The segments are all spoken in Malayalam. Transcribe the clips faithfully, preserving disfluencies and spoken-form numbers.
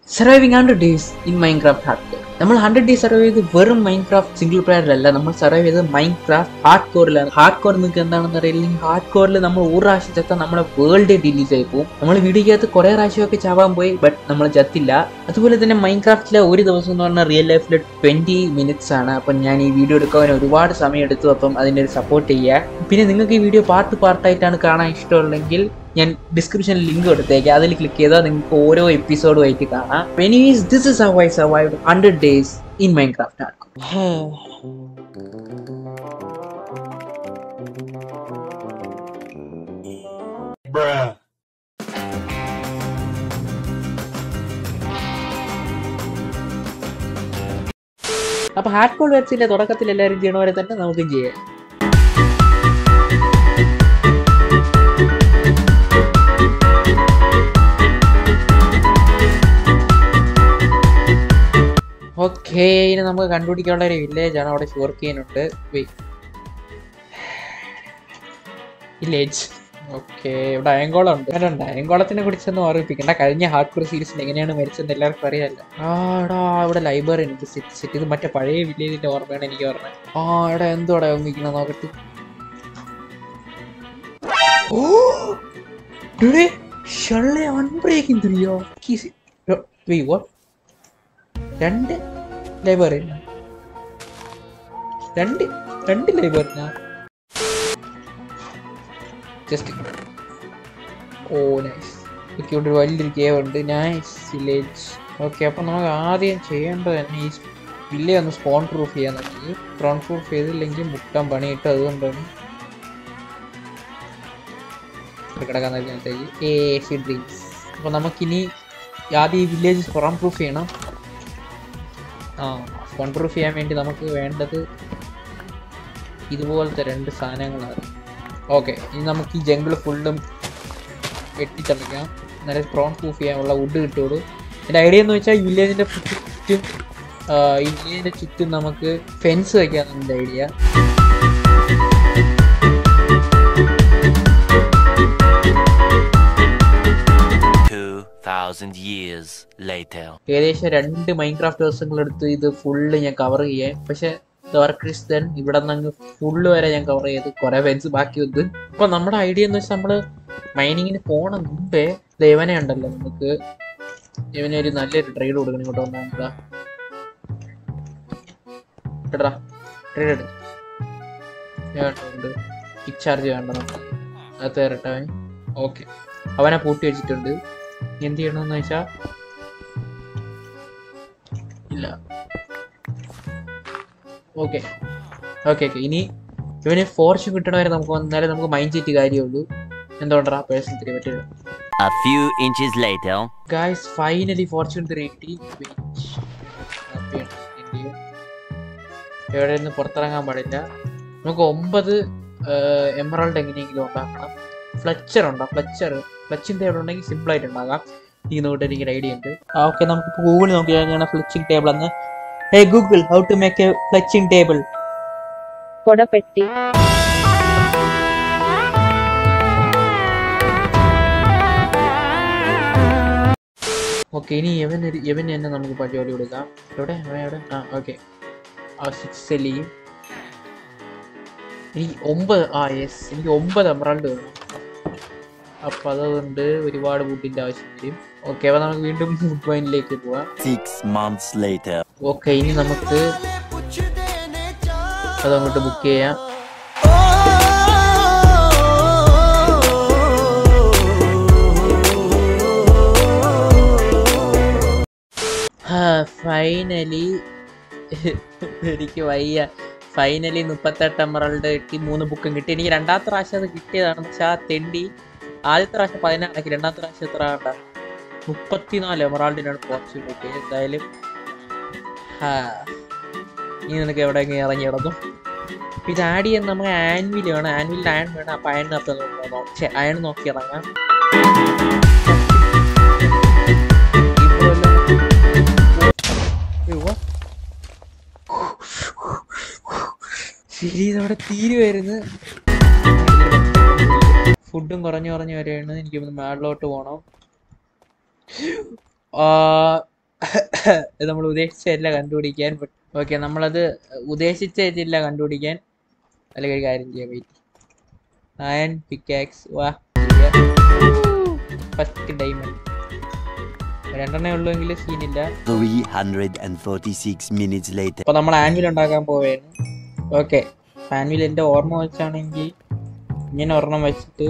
Surviving one hundred days in Minecraft Hardcore. We one hundred days survive with verum Minecraft single player alla. We survive with Minecraft Hardcore la. Hardcore ennu endaanu ariyilla. Hardcore la nammal oru rashya chatha nammala world delete aayi povum. Nammal video kiyathu kore rashyokke chavan poyi but nammal chattilla. Adupole thanne Minecraft la oru divasam ennu parna real life la twenty minutes aanu. Appo njan ee video edukkan orupaadu samayam eduthu appam adinte oru support cheyya. Pinne ningalku ee video part part aayittaan kaanan ishtamullengil ഞാൻ ഡിസ്ക്രിപ്ഷനിൽ ലിങ്ക് കൊടുത്തേക്കാം അതിൽ ക്ലിക്ക് ചെയ്താൽ നിങ്ങൾക്ക് ഓരോ എപ്പിസോഡും ആയിട്ട് കാണാം. Anyways this is how I survived one hundred days in Minecraft Hardcore. അപ്പോൾ ഹാർഡ്കോർ വെബ്സൈറ്റിലെ തുടക്കത്തിൽ എല്ലാവരും ചെയ്യണ പോലെ തന്നെ നമുക്കും ചെയ്യാം. ഓക്കെ, ഇനി നമുക്ക് കണ്ടുപിടിക്കാനുള്ള ഒരു വില്ലേജ് ആണ്. അവിടെ ഷുവർ കെയിനുണ്ട്. വില്ലേജ് ഓക്കെ, ഇവിടെ അയങ്കോളം ഉണ്ട്. അതുകൊണ്ട് അയങ്കോളത്തിനെ കുറിച്ചൊന്നും ഓർമ്മിപ്പിക്കണ്ട. കഴിഞ്ഞ ഹാർഡ്കോർ സീരീസിൽ എങ്ങനെയാണ് മരിച്ചതെന്ന് എല്ലാവർക്കും അറിയാമല്ലോ. ആടാ ഇവിടെ ലൈബ്രറി ഉണ്ട്. സെറ്റ് സെറ്റ് ഇത് മറ്റേ പഴയ വില്ലേജിന്റെ ഓർമ്മയാണ് എനിക്ക് ഓർമ്മ. ആ ഇവിടെ എന്തോടെ ഓർമ്മിക്കണം നോക്കട്ടെ. രണ്ട് ലൈബ്രറി രണ്ട് രണ്ട് library just oh nice. Okay, ഇവിടെ ഒരു വലിയൊരു കേവ് ഉണ്ട്. Nice village. ഓക്കെ, അപ്പം നമുക്ക് ആദ്യം ചെയ്യേണ്ടത് തന്നെ ഈ വില്ലേജ് ഒന്ന് സ്പോൺ പ്രൂഫ് ചെയ്യാൻ നോക്കി. സ്പോൺ പ്രൂഫ് ചെയ്തില്ലെങ്കിൽ മുട്ടാൻ പണിയിട്ട്. അതുകൊണ്ടാണ് കിടക്കാൻ നേരത്തേക്ക് എ സി ഡ്രീംസ്. അപ്പോൾ നമുക്കിനി ആദ്യം ഈ വില്ലേജ് സ്പോൺ പ്രൂഫ് ചെയ്യണം. ആ സ്പോൺ പ്രൂഫ് ചെയ്യാൻ വേണ്ടി നമുക്ക് വേണ്ടത് ഇതുപോലത്തെ രണ്ട് സാധനങ്ങളാണ്. ഓക്കെ, ഇനി നമുക്ക് ഈ ജംഗിൾ ഫുള്ളും വെട്ടിച്ചടയ്ക്കാം. നേരെ സ്പോൺ പ്രൂഫ് ചെയ്യാനുള്ള വുഡ് കിട്ടുള്ളൂ. എൻ്റെ ഐഡിയ എന്ന് വെച്ചാൽ ഈ വില്ലേജിൻ്റെ ചുറ്റും ഈ വില്ലേജിൻ്റെ ചുറ്റും നമുക്ക് ഫെൻസ് വയ്ക്കാമെന്ന് എൻ്റെ ഐഡിയ. ഏകദേശം രണ്ട് മൈൻക്രാഫ്റ്റ് ദിവസങ്ങളെടുത്ത് ഇത് ഫുള്ള് ഞാൻ കവർ ചെയ്യാൻ. പക്ഷെ ദൻ ഇവിടെ നിന്ന് ഫുള്ള് വരെ ഞാൻ കവർ ചെയ്ത് കുറെ ഫെൻസ് ബാക്കി വന്ന്. അപ്പൊ നമ്മുടെ ഐഡിയ എന്ന് വെച്ചാൽ നമ്മള് മൈനിങ്ങിന് പോണ മുമ്പേ ഇവനെ ഉണ്ടല്ലോ, നമുക്ക് ഇവനെ ഒരു നല്ലൊരു ട്രേഡ് കൊടുക്കണം. ഇങ്ങോട്ട് വന്നാ കേട്ടാ ട്രേഡ് എടു കിക്ക് ചാർജ് വേണ്ട നമുക്ക് അത് തരട്ടെ. ഓക്കെ, അവനെ പൂട്ടി വെച്ചിട്ടുണ്ട്. എന്ത് ചെയ്യണമെന്ന് വെച്ചാ ഇല്ല. ഓക്കെ ഓക്കെ ഓക്കെ ഇനി ഇവന് ഫോർച്യൂൺ കിട്ടണ വരെ നമുക്ക് വന്നാലേ നമുക്ക് മൈൻഡ് ചെയ്തിട്ട് കാര്യമുള്ളൂ. എന്തുകൊണ്ടാ പേഴ്സൺ ത്രീ പറ്റില്ല. ഗായ്സ് ഫൈനലി ഫോർച്യൂൺ ത്രീ കിട്ടി. എവിടെ നിന്ന് പുറത്തിറങ്ങാൻ പാടില്ല. നമുക്ക് ഒമ്പത് എമറാൾഡ് എങ്ങനെയെങ്കിലും ഉണ്ടാക്കണം. ഫ്ലച്ചർ ഉണ്ടോ? ഫ്ലച്ചർ ഫ്ലച്ചിങ് ടേബിൾ ഉണ്ടെങ്കിൽ സിമ്പിൾ ആയിട്ട് ഉണ്ടാകാം. ഈ നോട്ട് എനിക്ക് ഐഡിയ ഉണ്ട്. ഓക്കെ, നമുക്ക് ഗൂഗിൾ നോക്കിയാൽ ഫ്ലച്ചിങ് ടേബിൾ എന്ന്. Hey Google, how to make a fletching table. കൊടപ്പെട്ടി. ഓക്കെ, ഇനി ഇവൻ ഇവന് തന്നെ നമുക്ക് പരിപാടി കൊടുക്കാം. എവിടെ എവിടെ ആ ഓക്കെ സിക്സ് എനിക്ക് ഒമ്പത് ആ യെസ് എനിക്ക് ഒമ്പത് എമറാൾഡ് വേണം. അപ്പൊ അതുകൊണ്ട് ഒരുപാട് വുഡിന്റെ ആവശ്യം വരും. ഓക്കെ, അപ്പൊ നമുക്ക് വീണ്ടും വുഡ് മൈനിലേക്ക് പോവാം. ഓക്കെ, ഇനി നമുക്ക് അതങ്ങോട്ട് ബുക്ക് ചെയ്യാം. ഫൈനലി എനിക്ക് വയ്യ. ഫൈനലി മുപ്പത്തെട്ട് എമറാൾഡ് കിട്ടി, മൂന്ന് ബുക്കും കിട്ടി. എനിക്ക് രണ്ടാമത്തെ പ്രാവശ്യം അത് കിട്ടിയതാണ്. പക്ഷെ ആ തെണ്ടി ആദ്യത്തെ പ്രാവശ്യം പതിനാറാക്കി, രണ്ടാമത്തെ പ്രാവശ്യം എത്ര ആണ്ട മുപ്പത്തിനാല് എമറാൾഡിനാണ് ഫോർച്യൂൺ കിട്ടിയത്. എന്തായാലും ഇനി നിനക്ക് എവിടെയെങ്കിലും ഇറങ്ങി കിടന്നു. ഇത് ആഡ് ചെയ്യാൻ നമുക്ക് ആൻവിൽ വേണം. ആൻവിൽ അയൺ വേണം. അപ്പം അയൺ അപ്പം നോക്കാം. പക്ഷേ അയൺ നോക്കി ഇറങ്ങാം. ശരി, ഇതവിടെ തീരുമായിരുന്നു. ഫുഡും കുറഞ്ഞു കുറഞ്ഞു വരെയാണ്. എനിക്ക് മേളിലോട്ട് പോകണം. നമ്മൾ ഉദ്ദേശിച്ചില്ല കണ്ടുപിടിക്കാൻ. ഓക്കെ, നമ്മളത് ഉദ്ദേശിച്ചില്ല കണ്ടുപിടിക്കാൻ. അല്ലെങ്കിൽ ഒരു കാര്യം ചെയ്യാം, വെയിറ്റ്. അയൺ പിക്കാക്സ്, വാ. ഫസ്റ്റ് ഡയമണ്ട് രണ്ടെണ്ണേ ഉള്ളൂവെങ്കിൽ സീനില്ല. അപ്പൊ നമ്മൾ ആൻവിൽ ഉണ്ടാക്കാൻ പോവുകയാണ്. ഓക്കെ, ആൻവിൽ എന്റെ ഓർമ്മ വെച്ചാണെങ്കിൽ ഇങ്ങനെ ഒരെണ്ണം വെച്ചിട്ട്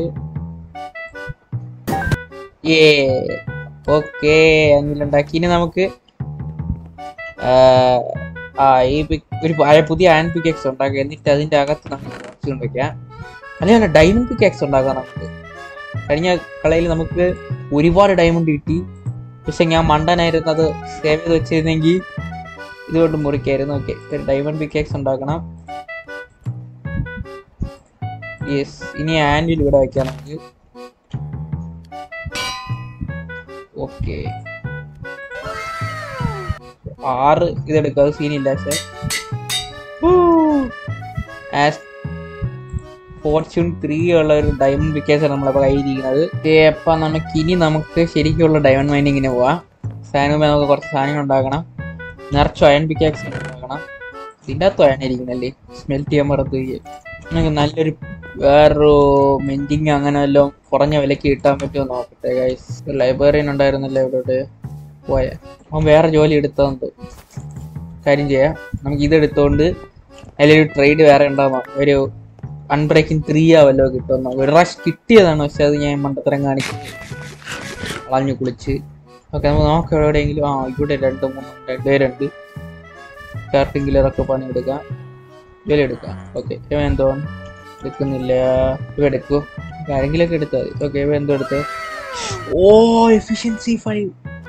ഏ ഓക്കെ ആൻവിൽ ഉണ്ടാക്കി. ഇനി നമുക്ക് ആ ഈ ഒരു പുതിയ ആൻഡ് പിക്കാക്സ് ഉണ്ടാക്കുക. എന്നിട്ട് അതിന്റെ അകത്ത് നമുക്ക് കുറച്ചുകൊണ്ട് വെക്കാം. അല്ലെങ്കിൽ ഡയമണ്ട് പിക്കാക്സ് ഉണ്ടാക്കാം. നമുക്ക് കഴിഞ്ഞ കളയിൽ നമുക്ക് ഒരുപാട് ഡയമണ്ട് കിട്ടി. പക്ഷെ ഞാൻ മണ്ടനായിരുന്നു, അത് സേവ് ചെയ്ത് വെച്ചിരുന്നെങ്കിൽ ഇതുകൊണ്ട് മുറിക്കായിരുന്നു. ഓക്കെ, ഡയമണ്ട് പിക്കാക്സ് ഉണ്ടാക്കണം. യെസ്, ഇനി ആൻഡിൽ ഇവിടെ വെക്കാം നമുക്ക്. ഓക്കെ, ആറ് ഇതെടുക്കുക, അത് സീനില്ല. പക്ഷെ ആസ് ഫോർച്യൂൺ ത്രീ ഉള്ള ഒരു ഡയമണ്ട് പിക്കാക്സ് നമ്മളപ്പോൾ കയ്യിരിക്കുന്നത്. അപ്പം നമുക്ക് ഇനി നമുക്ക് ശരിക്കുള്ള ഡയമണ്ട് മൈനിങ്ങിന് പോവാം. സാധനം നമുക്ക് കുറച്ച് സാധനങ്ങൾ ഉണ്ടാക്കണം. നിറച്ചു അയൺ പിക്കാക്സ് ഉണ്ടാക്കണം. ഇതിൻ്റെ അകത്ത് അയൺ ഇരിക്കുന്നല്ലേ, സ്മെൽറ്റ് ചെയ്യാൻ മറത്ത് നമുക്ക് നല്ലൊരു വേറൊരു മെൻറ്റിങ് അങ്ങനെ വല്ലതും കുറഞ്ഞ വിലക്ക് കിട്ടാൻ പറ്റുമോ നോക്കട്ടെ ഗൈസ്. ലൈബ്രറിയൻ ഉണ്ടായിരുന്നല്ലോ ഇവിടോട്ട് പോയ അവൻ വേറെ ജോലി എടുത്തോണ്ട് കാര്യം ചെയ്യാം. നമുക്ക് ഇതെടുത്തോണ്ട് അതിലൊരു ട്രേഡ് വേറെ ഉണ്ടാകുമോ, ഒരു അൺബ്രേക്കിംഗ് ത്രീ ആവല്ലോ കിട്ടുമെന്നോ. ഒരു റഷ് കിട്ടിയതാണ്, പക്ഷെ അത് ഞാൻ മണ്ടത്തരം കാണിക്കും കളഞ്ഞു കുളിച്ച്. ഓക്കെ, നമുക്ക് നോക്കാം എവിടെയെങ്കിലും. ആ ഇവിടെ രണ്ട് മൂന്ന് രണ്ട് രണ്ട് സ്റ്റാർട്ടിങ്ങിലൊക്കെ പണിയെടുക്കാം, ജോലി എടുക്കാം. ഓക്കെ, ഇവ എന്തോ എടുക്കുന്നില്ല, ഇവ എടുക്കൂ, ആരെങ്കിലൊക്കെ എടുത്താൽ മതി. ഓക്കെ, ഇവ എന്തോ എടുത്ത്. Oh efficiency five,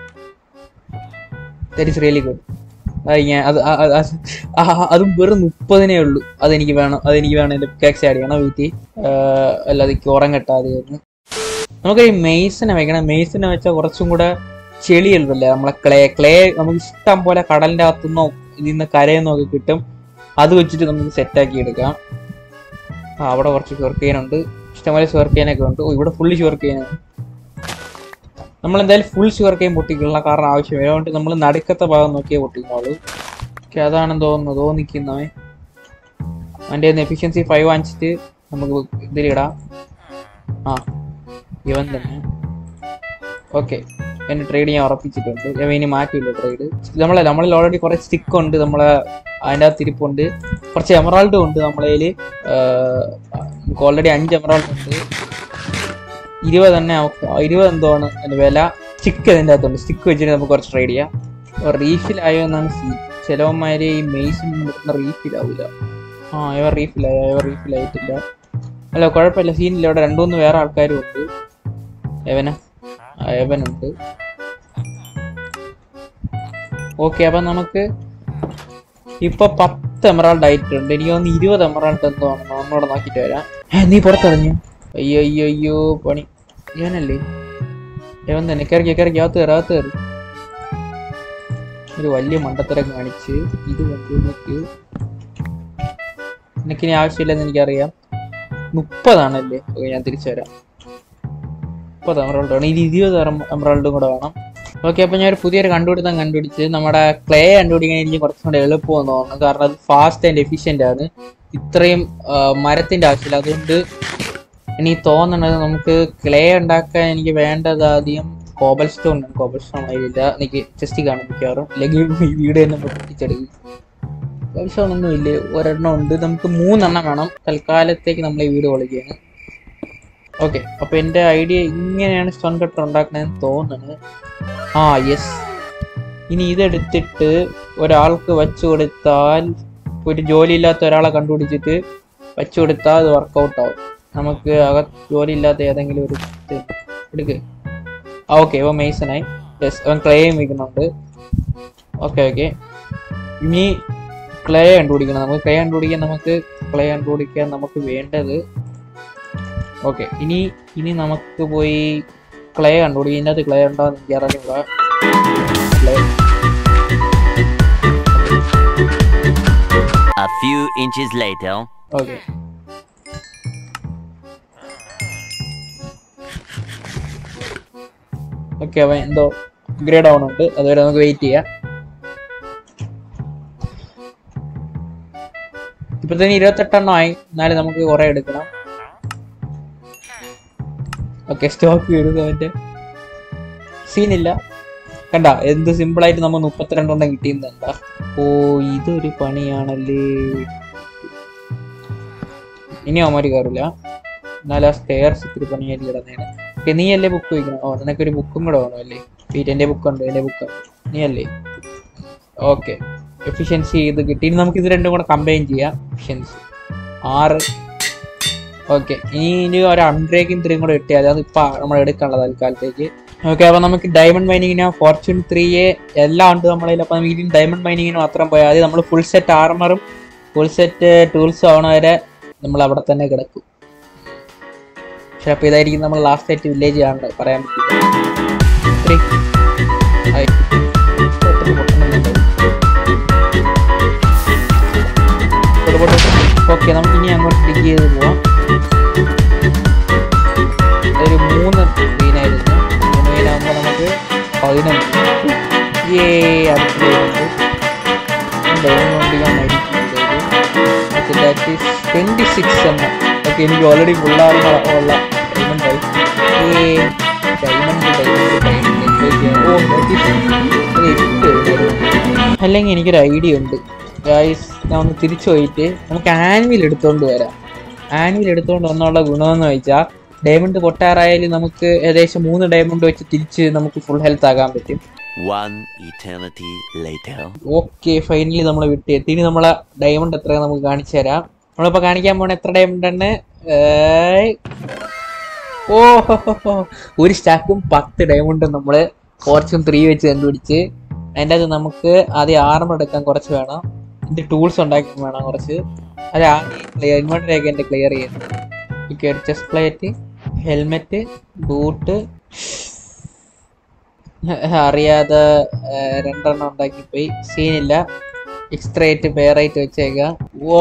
that is really good. അത് ഞാൻ അത് അതും വെറും മുപ്പതിനേ ഉള്ളൂ. അതെനിക്ക് വേണം, അതെനിക്ക് വേണം. എൻ്റെ പിക്കാക്സ് ആഡ് ചെയ്യണം വീട്ടിൽ, അല്ലാതെ ഉറങ്ങട്ടാ. അത് നമുക്ക് ഈ മെയ്സിനെ വെക്കണം. മെയ്സിനെ വെച്ചാൽ കുറച്ചും കൂടെ ചെളിയല്ലേ നമ്മളെ ക്ലേ ക്ലേ നമുക്ക് ഇഷ്ടം പോലെ കടലിൻ്റെ അകത്തുനിന്നോ ഇതിൽ നിന്ന് കരയെന്നോ ഒക്കെ കിട്ടും. അത് വെച്ചിട്ട് നമുക്ക് സെറ്റാക്കി എടുക്കാം. ആ അവിടെ കുറച്ച് ഷുവർക്കെയിനുണ്ട്, ഇഷ്ടംപോലെ ഷുവർക്കെയിനൊക്കെ ഉണ്ട്. ഓ ഇവിടെ ഫുള്ള് ഷുവർക്കെയിനാണ്. നമ്മളെന്തായാലും ഫുൾ ഷുവർക്കെയിൻ പൊട്ടിക്കുള്ള കാരണം ആവശ്യം, അതുകൊണ്ട് നമ്മൾ നടുക്കത്തെ ഭാഗം നോക്കിയേ പൊട്ടിക്കുന്നുള്ളൂ. ഓക്കെ, അതാണെന്ന് തോന്നുന്നു തോന്നിക്കുന്നവൻ. അവൻ്റെ എഫിഷ്യൻസി ഫൈവ് വാങ്ങിച്ചിട്ട് നമുക്ക് ഇതിലിടാം. ആ ഇവൻ തന്നെ. ഓക്കെ, എൻ്റെ ട്രേഡ് ഞാൻ ഉറപ്പിച്ചിട്ടുണ്ട്. ഞാൻ ഇനി മാറ്റില്ല ട്രേഡ്. നമ്മളെ നമ്മളിൽ ഓൾറെഡി കുറച്ച് സ്റ്റിക്ക് ഉണ്ട്, നമ്മളെ അതിൻ്റെ അകത്ത് ഇരിപ്പുണ്ട്. കുറച്ച് എമറാൾഡും ഉണ്ട് നമ്മളതിൽ. നമുക്ക് ഓൾറെഡി അഞ്ച് എമറാൾഡ് ഉണ്ട്. ഇരുപത് തന്നെ ഇരുപത് എന്തോണ് അതിൻ്റെ വില. സ്റ്റിക്ക് അതിൻ്റെ അകത്തുണ്ട്, സ്റ്റിക്ക് വെച്ചിട്ട് നമുക്ക് കുറച്ച് ട്രേഡ് ചെയ്യാം. റീഫിലായോ എന്നാണ് സീ. ചിലവന്മാര് ഈ മെയ്സിൽ നിന്ന് റീഫിലാവില്ല. ആ ഇവ റീഫിലായോ, ഇവ റീഫിലായിട്ടില്ല. അല്ല കുഴപ്പമില്ല, സീനില്ല. ഇവിടെ രണ്ടു മൂന്ന് വേറെ ആൾക്കാരും ഉണ്ട്. എവന എവനുണ്ട്. ഓക്കെ, അപ്പം നമുക്ക് ഇപ്പൊ പത്ത് എമറാൾഡ് ആയിട്ടുണ്ട്. എനിക്ക് തോന്നുന്നു ഇരുപത് എമറാൾഡ് എന്തോ ആണ്. ഒന്നോടെ നോക്കിയിട്ട് വരാം. നീ പുറത്തിറങ്ങി. അയ്യോ അയ്യോ അയ്യോ പണി. ഞാനല്ലേ എവൻ തന്നെ. കയറി കയറി അകത്ത് കയറി അകത്ത് കയറി. ഒരു വലിയ മണ്ടത്തരം കാണിച്ച് ഇത് കൊണ്ടുവന്നിട്ട് എനിക്കിനി ആവശ്യമില്ലെന്ന് എനിക്കറിയാം. മുപ്പതാണല്ലേ? ഓക്കെ, ഞാൻ തിരിച്ചു വരാം. മുപ്പത് എമറാൾഡ് വേണം. ഇത് ഇരുപത് എമറാൾഡും കൂടെ വേണം. ഓക്കെ, അപ്പം ഞാൻ ഒരു പുതിയൊരു കണ്ടുപിടുത്തം കണ്ടുപിടിച്ച് നമ്മുടെ ക്ലേ കണ്ടുപിടിക്കാൻ എനിക്ക് കുറച്ചും കൂടെ എളുപ്പമെന്ന് തോന്നുന്നു. കാരണം അത് ഫാസ്റ്റ് ആൻഡ് എഫിഷ്യൻ്റ് ആണ്. ഇത്രയും മരത്തിൻ്റെ ആവശ്യമില്ല. അതുകൊണ്ട് എനിക്ക് തോന്നണത് നമുക്ക് ക്ലേ ഉണ്ടാക്കാൻ എനിക്ക് വേണ്ടത് ആദ്യം കോബൽ സ്റ്റോൺ ആണ്. കോബൽ സ്റ്റോൺ ആയില്ല, എനിക്ക് ജസ്റ്റ് കാണും മിക്കവാറും. അല്ലെങ്കിൽ ഈ വീട് തന്നെ പൊട്ടിച്ചെടുക്കും. കോബൽ സ്റ്റോൺ ഒന്നും ഇല്ലേ, ഒരെണ്ണം ഉണ്ട്. നമുക്ക് മൂന്നെണ്ണം വേണം. തൽക്കാലത്തേക്ക് നമ്മൾ ഈ വീട് പൊളിക്കുകയാണ്. ഓക്കെ, അപ്പൊ എൻ്റെ ഐഡിയ ഇങ്ങനെയാണ് സ്റ്റോൺ കട്ടർ ഉണ്ടാക്കണതെന്ന് തോന്നുന്നത്. ആ യെസ്, ഇനി ഇതെടുത്തിട്ട് ഒരാൾക്ക് വെച്ചു കൊടുത്താൽ, ഒരു ജോലിയില്ലാത്ത ഒരാളെ കണ്ടുപിടിച്ചിട്ട് വെച്ചു കൊടുത്താൽ അത് വർക്കൗട്ട് ആവും. നമുക്ക് അകത്ത് ജോലി ഇല്ലാത്ത ഏതെങ്കിലും ഒരു എടുക്ക്. ആ ഓക്കെ, ഇവ മെയ്സനായി. യെസ്, അവൻ ക്ലേയും വയ്ക്കുന്നുണ്ട്. ഓക്കെ ഓക്കെ, ഇനി ക്ലേ കണ്ടുപിടിക്കണം. നമുക്ക് ക്ലേ കണ്ടുപിടിക്കാൻ നമുക്ക് ക്ലേ കണ്ടുപിടിക്കാൻ നമുക്ക് വേണ്ടത്. ഓക്കെ, ഇനി ഇനി നമുക്ക് പോയി ക്ലേ കണ്ടുപിടിക്കും. ഇതിനകത്ത് ക്ലേ ഉണ്ടാകുന്ന എനിക്ക് അറിഞ്ഞൂടാ. Clay A few inches later. Okay, okay അവൻ എന്തോ ഗ്രേഡ് ആവുന്നുണ്ട്. അതുവരെ നമുക്ക് വെയിറ്റ് ചെയ്യാം. ഇപ്പൊ തന്നെ ഇരുപത്തെട്ടെണ്ണം ആയി, എന്നാലും നമുക്ക് കുറെ എടുക്കണം. ഓക്കെ, സ്റ്റോക്ക് വരുന്നു അവന്റെ. സീനില്ല, കണ്ട എന്ത് സിമ്പിളായിട്ട് നമ്മൾ മുപ്പത്തിരണ്ടെണ്ണം കിട്ടിയെന്നുണ്ട. ഓ ഇതൊരു പണിയാണല്ലേ. ഇനി അവന്മാര് കയറില്ല, എന്നാലും ആ സ്റ്റെയർസ് ഇത്തിരി പണിയായിട്ട് കിടന്നേനെ. നീ അല്ലേ ബുക്ക് വയ്ക്കണം? ഓ നിനക്കൊരു ബുക്കും കൂടെ വേണം അല്ലേ? വീട്ട് എൻ്റെ ബുക്കുണ്ട്, എൻ്റെ ബുക്ക് നീ അല്ലേ? ഓക്കെ, എഫിഷ്യൻസി ഇത് കിട്ടി. ഇനി നമുക്ക് ഇത് രണ്ടും കൂടെ കമ്പൈൻ ചെയ്യാം. എഫിഷ്യൻസി ആറ്. ഓക്കെ, ഇനി ഇനി ഒരു അൺബ്രേക്കിംഗ് ത്രീയും കൂടെ കിട്ടിയാൽ അത് ഇപ്പം നമ്മൾ എടുക്കാനുള്ളത് തൽക്കാലത്തേക്ക്. ഓക്കെ, അപ്പോൾ നമുക്ക് ഡയമണ്ട് മൈനിങ്ങിനോ ഫോർച്യൂൺ ത്രീയെ എല്ലാം ഉണ്ട് നമ്മളതിൽ. അപ്പോൾ നമുക്ക് ഇനി ഡയമണ്ട് മൈനിങ്ങിന് മാത്രം പോയാൽ മതി. നമ്മൾ ഫുൾ സെറ്റ് ആർമറും ഫുൾ സെറ്റ് ടൂൾസും ആവണ വരെ നമ്മൾ അവിടെ തന്നെ കിടക്കും. പക്ഷെ അപ്പോൾ ഇതായിരിക്കും നമ്മൾ ലാസ്റ്റ് ആയിട്ട് വില്ലേജ് കാണേണ്ടത്, പറയാൻ പറ്റില്ല. ഓക്കെ, നമുക്ക് ഇനി അങ്ങോട്ട് ഡിഗ് ചെയ്ത് പോവാം. ഒരു മൂന്ന് മീനായിരുന്നു. മൂന്ന് മീനാകുമ്പോൾ നമുക്ക് പതിനഞ്ച് ട്വന്റി സിക്സ് എണ്ണം. ഓക്കെ, എനിക്ക് ഓൾറെഡി ഫുള്ളാറുള്ള ഡയമണ്ട് ആയി. ഡയമണ്ട് ഡയമണ്ട് അല്ലെങ്കിൽ എനിക്കൊരു ഐഡിയ ഉണ്ട് ഗൈസ്. ഞാൻ ഒന്ന് തിരിച്ചു പോയിട്ട് നമുക്ക് ആനുവൽ എടുത്തോണ്ട് വരാം. ആനുവൽ എടുത്തോണ്ട് വന്നുള്ള ഗുണമെന്ന് വെച്ചാൽ ഡയമണ്ട് പൊട്ടാറായാലും നമുക്ക് ഏകദേശം മൂന്ന് ഡയമണ്ട് വെച്ച് തിരിച്ച് നമുക്ക് ഫുൾ ഹെൽത്ത് ആകാൻ പറ്റും. ഓക്കെ, ഫൈനലി നമ്മൾ വിട്ടെത്തി. ഇനി നമ്മളെ ഡയമണ്ട് എത്ര നമുക്ക് കാണിച്ചു തരാം. നമ്മളിപ്പോ കാണിക്കാൻ പോണ എത്ര ഡയമണ്ട് ആണ്? ഓ ഒരു സ്റ്റാക്കും പത്ത് ഡയമണ്ട് നമ്മള് ഫോർച്യൂൺ ത്രീ വെച്ച് കണ്ടുപിടിച്ച്. അതിൻ്റെ അത് നമുക്ക് ആദ്യം ആർമർ എടുക്കാൻ കുറച്ച് വേണം, ഇതിന്റെ ടൂൾസ് ഉണ്ടാക്കാൻ വേണം കുറച്ച്. അത് ആദ്യം ഇൻവെർട്ടറൊക്കെ എൻ്റെ ക്ലിയർ ചെയ്യുന്നത്. ഓക്കെ, ഒരു ചെസ്റ്റ് പ്ലേറ്റ്, ഹെൽമെറ്റ്, ബൂട്ട്. അറിയാതെ രണ്ടെണ്ണം ഉണ്ടാക്കിപ്പോയി, സീനില്ല. എക്സ്ട്രേറ്റ് പേറായിട്ട് വെച്ചേക്കാം. ഓ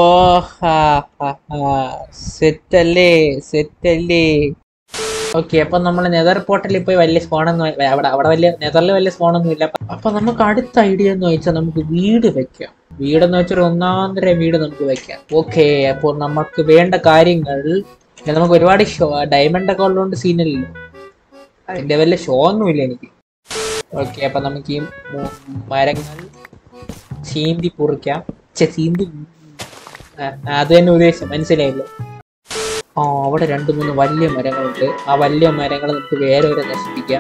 സെറ്റല്ലേ സെറ്റല്ലേ. ഓക്കെ, അപ്പം നമ്മൾ നെതർ പോർട്ടലിൽ പോയി വലിയ സ്പോണൊന്നും അവിടെ അവിടെ വലിയ നെതറിൽ വലിയ സ്പോണൊന്നും ഇല്ല. അപ്പം നമുക്ക് അടുത്ത ഐഡിയ എന്ന് വെച്ചാൽ നമുക്ക് വീട് വെക്കാം. വീടെന്ന് വെച്ചാൽ ഒന്നാന്തര വീട് നമുക്ക് വെക്കാം. ഓക്കെ, അപ്പോൾ നമുക്ക് വേണ്ട കാര്യങ്ങൾ നമുക്ക് ഒരുപാട് ഷോ ഡയമണ്ട് ഒക്കെ ഉള്ളതുകൊണ്ട് സീനല്ലോ, അതിൻ്റെ വല്ല ഷോ ഒന്നുമില്ല എനിക്ക്. ഓക്കെ, അപ്പം നമുക്ക് ഈ മരങ്ങൾ ചീന്തി പൊറിക്കാം. ചീന്തി അത് തന്നെ ഉദ്ദേശം മനസ്സിലായില്ലോ. ആ അവിടെ രണ്ട് മൂന്ന് വലിയ മരങ്ങളുണ്ട്. ആ വലിയ മരങ്ങൾ നമുക്ക് വേറെ വരെ നശിപ്പിക്കാം.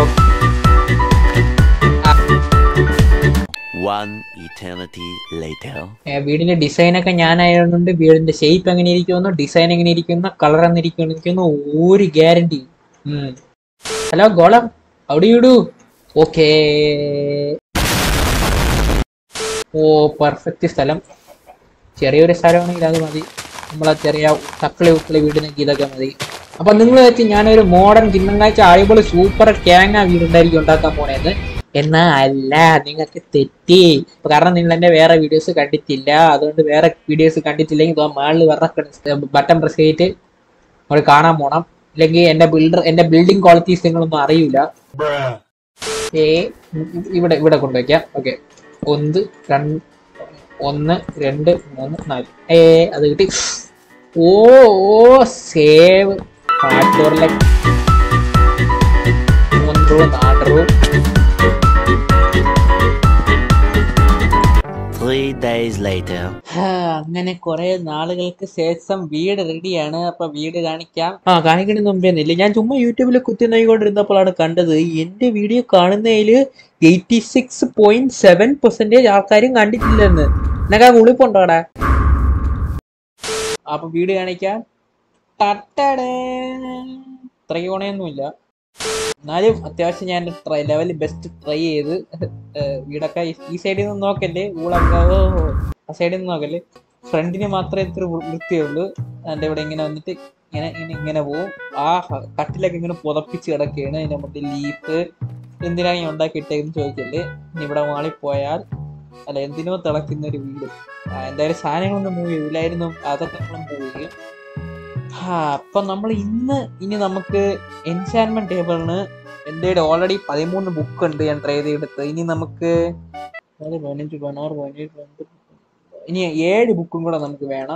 വീടിന്റെ ഡിസൈൻ ഒക്കെ ഞാനായതുകൊണ്ട് വീടിന്റെ ഷേപ്പ് എങ്ങനെ ഇരിക്കുമെന്നോ ഡിസൈൻ എങ്ങനെ ഇരിക്കുന്ന കളർ എന്നിരിക്കുന്നു ഒരു ഗ്യാരണ്ടി. ഹലോ ഗോളം, അവിടെ ഇടൂ. ഓക്കേ, ഓ പെർഫെക്റ്റ് സ്ഥലം. ചെറിയൊരു സ്ഥലമാണെങ്കിൽ അത് മതി. നമ്മളെ ചെറിയ തക്കളി ഉക്കളി വീടിനൊക്കെ ഇതൊക്കെ മതി. അപ്പൊ നിങ്ങൾ വെച്ച് ഞാനൊരു മോഡേൺ കിണ്ണങ്ങാഴ്ച അടിപൊളി സൂപ്പർ ക്യാങ്ങ വീടുണ്ടായിരിക്കും ഉണ്ടാക്കാൻ പോണേന്ന്. എന്നാ അല്ല, നിങ്ങൾക്ക് തെറ്റി. കാരണം നിങ്ങൾ എന്റെ വേറെ വീഡിയോസ് കണ്ടിട്ടില്ല. അതുകൊണ്ട് വേറെ വീഡിയോസ് കണ്ടിട്ടില്ലെങ്കിൽ മേളിൽ വേറെ ബട്ടൺ പ്രസ് ചെയ്തിട്ട് നമ്മൾ കാണാൻ പോണം. ഇല്ലെങ്കിൽ എന്റെ ബിൽഡർ എന്റെ ബിൽഡിംഗ് ക്വാളിറ്റീസ് നിങ്ങളൊന്നും അറിയില്ല. ഏ ഇവിടെ ഇവിടെ കൊണ്ടുവയ്ക്കാം. ഓക്കെ, ഒന്ന് രണ്ട് ഒന്ന് രണ്ട് മൂന്ന് നാല്. ഏ അത് കിട്ടി. ഓ ഓ സേവ് ഹാർഡ്വെയറിലെ മൂന്ന് രൂപ നാല് രൂപ. അങ്ങനെ കുറെ നാളുകൾക്ക് ശേഷം വീട് റെഡിയാണ്. അപ്പൊ വീട് കാണിക്കാം. ആ കാണിക്കണമെന്ന് മുമ്പേന്നില്ല, ഞാൻ ചുമ്മാ യൂട്യൂബിൽ കുത്തി നോക്കിക്കൊണ്ടിരുന്നപ്പോഴാണ് കണ്ടത് എന്റെ വീഡിയോ കാണുന്നതില് eighty six point seven percentage ആൾക്കാരും കണ്ടിട്ടില്ലെന്ന്. എന്നൊക്കെ കുളിപ്പുണ്ടോടാ. അപ്പൊ വീട് കാണിക്കാം. ഇത്രയ്ക്ക് ഗുണയൊന്നുമില്ല, എന്നാലും അത്യാവശ്യം ഞാൻ ട്രൈ ലെവല് ബെസ്റ്റ് ട്രൈ ചെയ്ത്. വീടൊക്കെ ഈ സൈഡിൽ നിന്ന് നോക്കല്ലേ, ഊളക്കാവോ ആ സൈഡിൽ നിന്ന് നോക്കല്ലേ. ഫ്രണ്ടിന് മാത്രമേ ഇത്ര വൃത്തിയുള്ളൂ. എൻ്റെ ഇവിടെ ഇങ്ങനെ വന്നിട്ട് ഇങ്ങനെ ഇങ്ങനെ ഇങ്ങനെ പോവും. ആ കട്ടിലൊക്കെ ഇങ്ങനെ പുതപ്പിച്ച് കിടക്കുകയാണ്. അതിൻ്റെ മറ്റേ ലീഫ് എന്തിനാണ് ഈ ഉണ്ടാക്കിയിട്ടേന്ന് ചോദിക്കല്ലേ. ഇനി ഇവിടെ മാളിപ്പോയാൽ അല്ല എന്തിനോ തിളക്കുന്ന ഒരു വീട്. എന്തായാലും സാധനങ്ങളൊന്നും മൂവ് ചെയ്യില്ലായിരുന്നു, അതൊക്കെ നമ്മൾ മൂവ് ചെയ്യും. ആ അപ്പൊ നമ്മൾ ഇന്ന് ഇനി നമുക്ക് എൻചാൻമെന്റ് ടേബിളിന് എൻ്റെ ഓൾറെഡി പതിമൂന്ന് ബുക്ക് ഉണ്ട് ഞാൻ ട്രൈ ചെയ്തെടുത്ത്. ഇനി നമുക്ക് പതിനഞ്ച് പതിനാറ് പതിനേഴ് പന്ത്രണ്ട് ഇനി ഏഴ് ബുക്കും കൂടെ നമുക്ക് വേണം.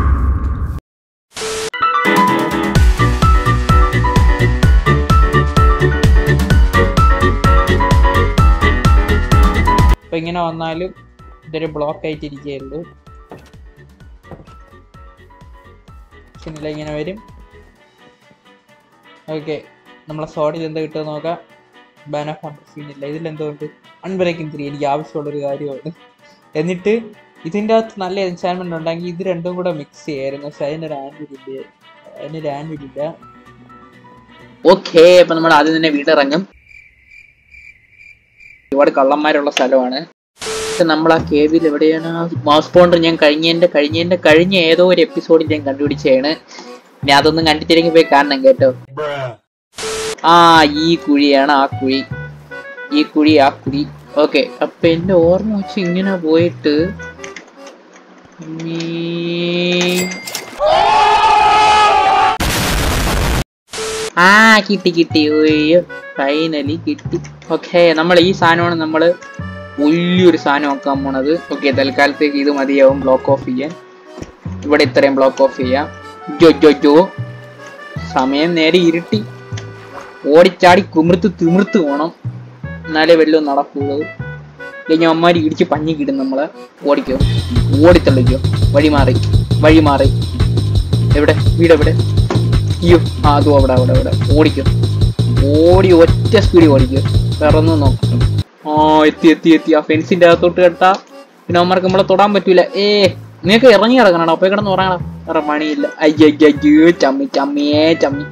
അപ്പൊ ഇങ്ങനെ വന്നാലും ഇതൊരു ബ്ലോക്ക് ആയിട്ടിരിക്കുകയുള്ളൂ. പക്ഷെ ഇങ്ങനെ വരും. ഓക്കെ, നമ്മളെ സോഡിൽ എന്താ കിട്ടുക നോക്കാം. ബാൻ ഓഫ് ഹൺഡ്രഡ് സീനില്ല. ഇതിലെന്തുകൊണ്ട് അൺബ്രേക്കിംഗ് ത്രീ എനിക്ക് ആവശ്യമുള്ളൊരു കാര്യമാണ്. എന്നിട്ട് ഇതിൻ്റെ അകത്ത് നല്ല എൻചാൻമെന്റ് ഉണ്ടെങ്കിൽ ഇത് രണ്ടും കൂടെ മിക്സ് ചെയ്യായിരുന്നു. പക്ഷെ അതിനൊരു ആൻവിലില്ല അതിനൊരു ആൻവിലില്ല ഓക്കെ, അപ്പൊ നമ്മൾ ആദ്യം തന്നെ വീടിറങ്ങും. ഒരുപാട് കള്ളന്മാരുള്ള സ്ഥലമാണ്. പക്ഷെ നമ്മൾ ആ കേവിൽ എവിടെയാണ് മൗസ് പോണ്ടർ ഞാൻ കഴിഞ്ഞതിന്റെ കഴിഞ്ഞതിന്റെ കഴിഞ്ഞ ഏതോ ഒരു എപ്പിസോഡിൽ ഞാൻ കണ്ടുപിടിച്ചതാണ്. ഇനി അതൊന്നും കണ്ടിട്ടില്ലെങ്കിൽ പോയി കാണണം കേട്ടോ. ആ ഈ കുഴിയാണ് ആ കുഴി, ഈ കുഴി ആ കുഴി. ഓക്കെ, അപ്പൊ എന്റെ ഓർമ്മ വെച്ച് ഇങ്ങനെ പോയിട്ട് ആ കിട്ടി കിട്ടി ഓയ്യോ ഫൈനലി കിട്ടി. ഓക്കെ, നമ്മൾ ഈ സാധനമാണ് നമ്മൾ വലിയൊരു സാധനം ആക്കാൻ പോണത്. ഓക്കെ, തൽക്കാലത്തേക്ക് ഇത് മതിയാവും ബ്ലോക്ക് ഓഫ് ചെയ്യാൻ. ഇവിടെ ഇത്രയും ബ്ലോക്ക് ഓഫ് ചെയ്യാം. ജോ ജോ ജോ സമയം നേരെ ഇരുട്ടി. ഓടിച്ചാടി കുമിർത്ത് തിമിർത്ത് പോണം, എന്നാലേ വെള്ളം നടക്കുള്ളൂ. ഇല്ലെങ്കിൽ അമ്മമാരി ഇടിച്ച് പഞ്ഞിക്കിടും നമ്മളെ. ഓടിക്കോ, ഓടിത്തള്ളിക്കോ. വഴി മാറി വഴി മാറി. എവിടെ വീട് എവിടെ? അയ്യോ, ആ അതും അവിടെ അവിടെ അവിടെ. ഓടിക്കോ, ഓടി ഒറ്റ സ്പീഡിൽ ഓടിക്കോ. പിറന്നു നോക്കാം. ആ എത്തി എത്തി എത്തി. ആ ഫെൻസിന്റെ അകത്തോട്ട് കേട്ടാ പിന്നെ അമ്മമാർക്ക് നമ്മളെ തൊടാൻ പറ്റൂല. ഏ നിനക്ക് ഇറങ്ങി ഇറങ്ങണോ? അപ്പൊ കിടന്ന് ഉറങ്ങണം. വേറെ പണിയില്ല. അയ്യോ അയ്യോ ചമ്മി ചമ്മിയേ ചമ്മി.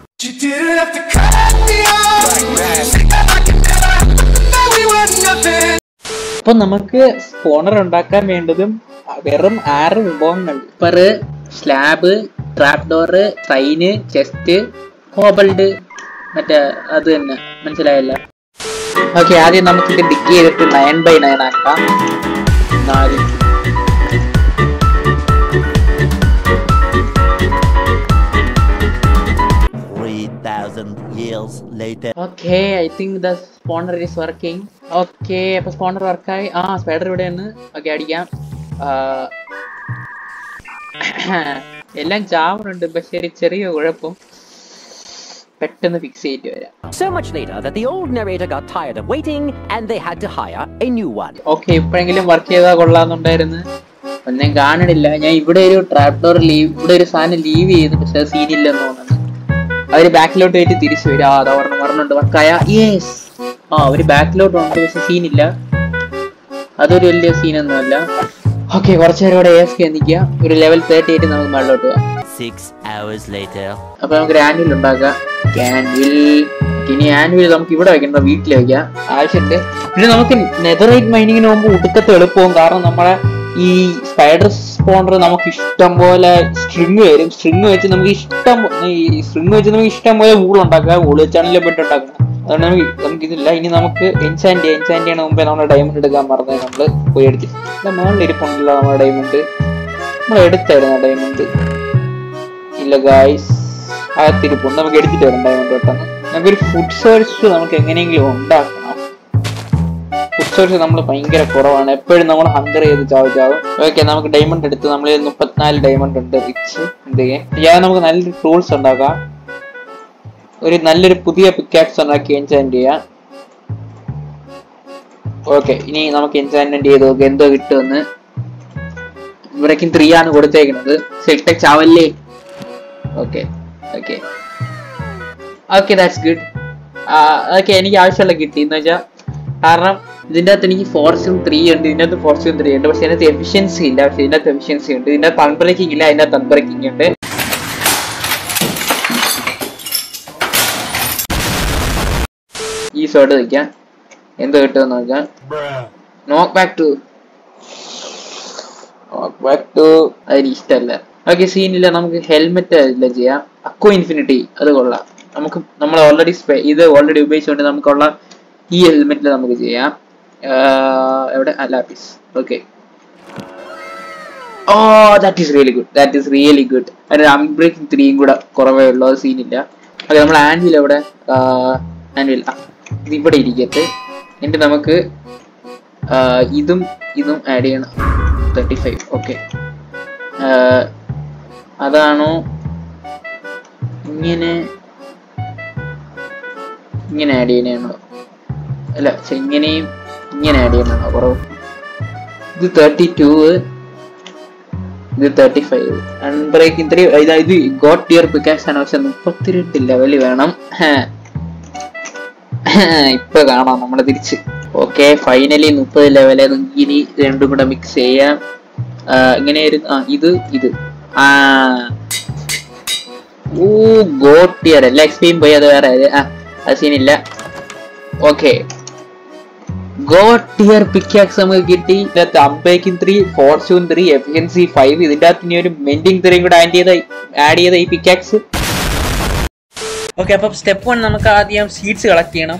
അപ്പൊ നമുക്ക് സ്പോണർ ഉണ്ടാക്കാൻ വേണ്ടതും വെറും ആറ് വിഭവങ്ങൾ. പെറ്, സ്ലാബ്, ട്രാപ്പ് ഡോറ്, ട്രെയിന്, ചെസ്റ്റ്, കോബൾഡ്, മറ്റേ അത് തന്നെ മനസ്സിലായല്ല. ഓക്കെ, ആദ്യം നമുക്ക് ഇത് ഡിഗ് ചെയ്തിട്ട് നയൻ ബൈ നയൻ ആക്കാം. നാല് okay, I think the spawner is working. Okay, അപ്പൊ സ്പോണർ വർക്കായി. ആ സ്പൈഡർ ഇവിടെയാണ്. ഓക്കെ, അടിക്കാം. എല്ലാം ചാവറുണ്ട്, പക്ഷെ ഒരു ചെറിയ കുഴപ്പം. പെട്ടെന്ന് ഫിക്സ് ചെയ്തിട്ട് വരാം. So much later that the old narrator got tired of waiting and they had to hire a new one. Okay, ഇപ്പോഴെങ്കിലും വർക്ക് ചെയ്താൽ കൊള്ളാന്നുണ്ടായിരുന്നു. ഒന്നും കാണണില്ല. ഞാൻ ഇവിടെ ഒരു ട്രാപ്പ് ഡോർ ലീവ് ഇവിടെ ഒരു സാധനം ലീവ് ചെയ്തു, പക്ഷെ സീനില്ലെന്ന് തോന്നുന്നു. അവര് ബാക്കിലോട്ട് പോയിട്ട് തിരിച്ചു വരും. ആ അതാ പറഞ്ഞു പറഞ്ഞുണ്ട് വർക്കായ. യെസ്, ആ അവര് ബാക്കിലോട്ട് ഉണ്ട്, പക്ഷെ സീനില്ല. അതൊരു വലിയ സീനൊന്നുമല്ല. ഓക്കെ, കുറച്ചു നേരം ഇവിടെ എഫ് കെ നിൽക്കുക. ഒരു ലെവൽ തേർട്ടി എയ്റ്റ് നമുക്ക് മുകളിലോട്ട് പോകാം. അപ്പൊ നമുക്ക് ഒരു ആനുവൽ ഉണ്ടാക്കാം. ആനുവൽ ഇനി ആനുവൽ നമുക്ക് ഇവിടെ വെക്കണ്ട, വീട്ടിൽ വെക്കാം. ആവശ്യമുണ്ട്. പിന്നെ നമുക്ക് നെതറൈറ്റ് മൈനിങ്ങിന് മുമ്പ് ഒടുക്കത്തെ എളുപ്പവും. കാരണം നമ്മളെ ഈ സ്പൈഡർ സ്പോണർ നമുക്ക് ഇഷ്ടം പോലെ സ്ട്രിങ് വരും. സ്ട്രിങ് വെച്ച് നമുക്ക് ഇഷ്ടം ഈ സ്ട്രിങ് വെച്ച് നമുക്ക് ഇഷ്ടം പോലെ വൂൾ ഉണ്ടാക്കാം. വൂൾ വെച്ചാണല്ലോ പെട്ട് ഉണ്ടാക്കണം. അതുകൊണ്ട് നമുക്ക് നമുക്ക് ഇതില്ല. ഇനി നമുക്ക് എൻചാൻഡ് എൻചാൻഡ് ചെയ്യണ മുമ്പേ നമ്മുടെ ഡയമണ്ട് എടുക്കാൻ മറന്നത് നമ്മൾ പോയി എടുത്തിട്ട്. മുകളിൽ ഇരിപ്പുണ്ടല്ലോ നമ്മുടെ ഡയമണ്ട്. നമ്മൾ എടുത്തായിരുന്നു ഡയമണ്ട്. ഇല്ല ഗായ്സ്, അകത്തിരിപ്പുണ്ട്. നമുക്ക് എടുത്തിട്ട് വരാം ഡയമണ്ട് പെട്ടെന്ന്. നമുക്കൊരു ഫുഡ് സോഴ്സ് നമുക്ക് എങ്ങനെയെങ്കിലും ഉണ്ടാക്കണം. ഫുഡ് സോഴ്സ് നമ്മൾ ഭയങ്കര കുറവാണ്. എപ്പോഴും നമ്മൾ ഹങ്കർ ചെയ്ത് ചാവും ചാവും. ഓക്കെ, നമുക്ക് ഡയമണ്ട് എടുത്ത് നമ്മൾ മുപ്പത്തിനാല് ഡയമണ്ട് ഉണ്ട് റിച്ച്. എന്ത് ചെയ്യാൻ ഞാൻ നമുക്ക് നല്ലൊരു ടൂൾസ് ഉണ്ടാക്കാം. ഒരു നല്ലൊരു പുതിയ പിക്കാക്സ് ഉണ്ടാക്കി എൻചാൻഡ് ചെയ്യാം. ഓക്കെ, ഇനി നമുക്ക് എൻചാൻമെന്റ് ചെയ്ത് നോക്കാം എന്തോ കിട്ടുമെന്ന്. ഇവിടേക്കും ത്രീ ആണ് കൊടുത്തേക്കുന്നത്. സെക്ടെക്സ് ആവല്ലേ? Okay okay okay that's good. Okay, എനിക്ക് ആവശ്യമുള്ള കിട്ടി എന്ന് വെച്ചാൽ, കാരണം ഇതിൻ്റെ അകത്ത് എനിക്ക് ഫോർച്യൂൺ ത്രീ ഉണ്ട്, ഇതിൻ്റെ അകത്ത് ഫോർച്യൂൺ ത്രീ ഉണ്ട്, പക്ഷെ ഇതിനകത്ത് എഫിഷ്യൻസി ഇല്ല. പക്ഷെ ഇതിൻ്റെ അകത്ത് എഫിഷ്യൻസി ഉണ്ട്. ഇതിൻ്റെ അകത്ത് അൺബ്രേക്കിംഗ് ഇല്ല, അതിൻ്റെ അകത്ത് അൺബ്രേക്കിംഗ് ഉണ്ട്. ഈ സോഡ് വയ്ക്കാം. എന്ത് കിട്ടുമെന്ന് നോക്കാം. Knockback two knockback two അതിന് ഇഷ്ടമല്ല. ഓക്കെ, സീനില്ല. നമുക്ക് ഹെൽമെറ്റ് ഇല്ല ചെയ്യാം. അക്കോ ഇൻഫിനിറ്റി അത് കൊള്ളാം. നമുക്ക് നമ്മൾ ഓൾറെഡി ഇത് ഓൾറെഡി ഉപയോഗിച്ചുകൊണ്ട് നമുക്കുള്ള ഈ ഹെൽമെറ്റിൽ നമുക്ക് ചെയ്യാം. എവിടെ lapis. Okay, oh that is really good, that is really good. അതിന് അൺബ്രേക്കിംഗ് ത്രീയും കൂടെ കുറവേ ഉള്ളൂ, അത് സീനില്ല. ഓക്കെ, നമ്മൾ ആൻവിൽ എവിടെ? ആൻവിൽ ഇത് ഇവിടെ ഇരിക്കട്ടെ. എന്നിട്ട് നമുക്ക് ഇതും ഇതും ആഡ് ചെയ്യണം. Thirty five. ഓക്കെ, അതാണോ ഇങ്ങനെ ഇങ്ങനെ ആഡ് ചെയ്യണോ? അല്ല, ഇങ്ങനെയും ഇങ്ങനെ ആഡ് ചെയ്യണോ കുറവ്? ഇത് തേർട്ടി ടു, ഇത് തേർട്ടി ഫൈവ്. Unbreaking three. ഇത് ഗോട്ട് ടിയർ പിക്കാക്സ് ആണ്, പക്ഷെ മുപ്പത്തിരണ്ട് ലെവല് വേണം. ഇപ്പൊ കാണാം നമ്മള് തിരിച്ച്. ഓക്കെ, ഫൈനലി മുപ്പത് ലെവല്. ഇനി രണ്ടും കൂടെ മിക്സ് ചെയ്യാം. ഇങ്ങനെയായിരുന്നു. ആ ഇത് ഇത് ആ ഓ ഗോട്ട് ടിയർ. എല്ലാ എക്സ്പീരിയും പോയി, അത് വേറെ. ആ അത് സീനില്ല. ഓക്കെ, ഗോട്ട് ടിയർ പിക്കാക്സ് നമുക്ക് കിട്ടി. ഇതിനകത്ത് unbreaking three, fortune three, efficiency five. ഇതിന്റെ അകത്ത് ഇനി ഒരു മെൻഡിങ് ത്രീയും കൂടെ ആഡ് ചെയ്ത ആഡ് ചെയ്ത ഈ പിക്കാക്സ്. ഓക്കെ, അപ്പം സ്റ്റെപ്പ് വൺ നമുക്ക് ആദ്യം സീഡ്സ് കളക്ട് ചെയ്യണം.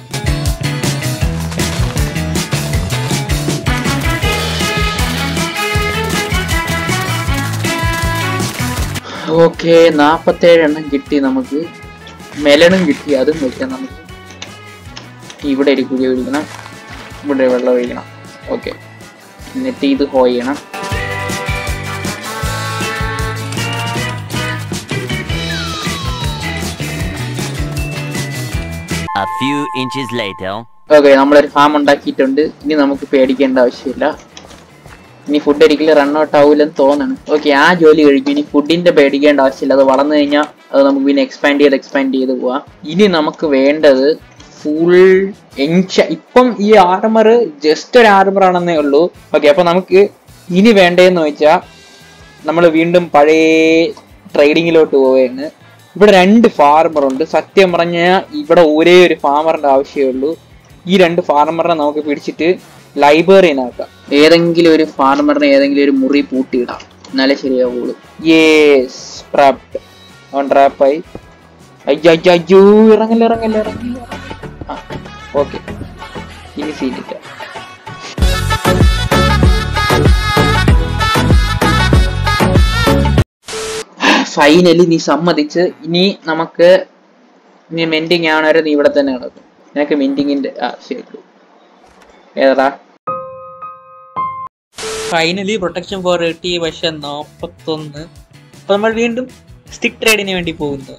ഓക്കെ, നാപ്പത്തേഴ് എണ്ണം കിട്ടി നമുക്ക്. മെലണും കിട്ടി, അതും വെക്കാം നമുക്ക്. ഇവിടെ ഒരു കുഴി ഒഴിക്കണം, ഇവിടെ വെള്ളം ഒഴിക്കണം. ഓക്കെ, എന്നിട്ട് ഇത് ഹോ ചെയ്യണം. A few inches later. Okay, നമ്മളൊരു ഫാം ഉണ്ടാക്കിയിട്ടുണ്ട്. ഇനി നമുക്ക് പേടിക്കേണ്ട ആവശ്യമില്ല. ഇനി ഫുഡ് ഒരിക്കലും റൺ ഔട്ട് ആവൂലെന്ന് തോന്നണം. ഓക്കെ, ആ ജോലി കഴിക്കും. ഇനി ഫുഡിന്റെ പേടിക്കേണ്ട ആവശ്യമില്ല. അത് വളർന്നു കഴിഞ്ഞാൽ അത് നമുക്ക് പിന്നെ എക്സ്പാൻഡ് ചെയ്ത് എക്സ്പാൻഡ് ചെയ്ത് പോവാം. ഇനി നമുക്ക് വേണ്ടത് ഫുൾ എൻച ഇപ്പം ഈ ആർമർ ജസ്റ്റ് ഒരു ആർമർ ആണെന്നേ ഉള്ളൂ. ഓക്കെ, അപ്പൊ നമുക്ക് ഇനി വേണ്ടതെന്ന് വെച്ചാൽ നമ്മൾ വീണ്ടും പഴയ ട്രേഡിങ്ങിലോട്ട് പോവുകയാണ്. ഇവിടെ രണ്ട് ഫാർമർ ഉണ്ട്. സത്യം പറഞ്ഞാൽ ഇവിടെ ഒരേ ഒരു ഫാർമറിന്റെ ആവശ്യമേ ഉള്ളൂ. ഈ രണ്ട് ഫാർമറിനെ നമുക്ക് പിടിച്ചിട്ട് ലൈബ്രറിനാക്കാം. ഏതെങ്കിലും ഒരു ഫാർമറിനെ ഏതെങ്കിലും ഒരു മുറി പൂട്ടിയിടാം, എന്നാലേ ശരിയാവുള്ളൂ. Yes, trapped. ഓൺ ട്രാപ്പായി. അയ്യോ അയ്യോ, ഇറങ്ങല്ല ഇറങ്ങല്ല ഇറങ്ങില്ല. ആ ഓക്കെ, ഇനി സീനില്ല. ഫൈനലി നീ സമ്മതിച്ച്. ഇനി നമുക്ക് നീ മെൻഡിങ് ആണോ നീ ഇവിടെ തന്നെ നടക്കും. നിനക്ക് മെൻഡിങ്ങിന്റെ ആ ശരി ഏതാ? ഫൈനലി പ്രൊട്ടക്ഷൻ ഫോർ കിട്ടി, പക്ഷെ നാപ്പത്തൊന്ന്. അപ്പൊ നമ്മൾ വീണ്ടും സ്റ്റിക്ക് ട്രേഡിന് വേണ്ടി പോകുന്നു.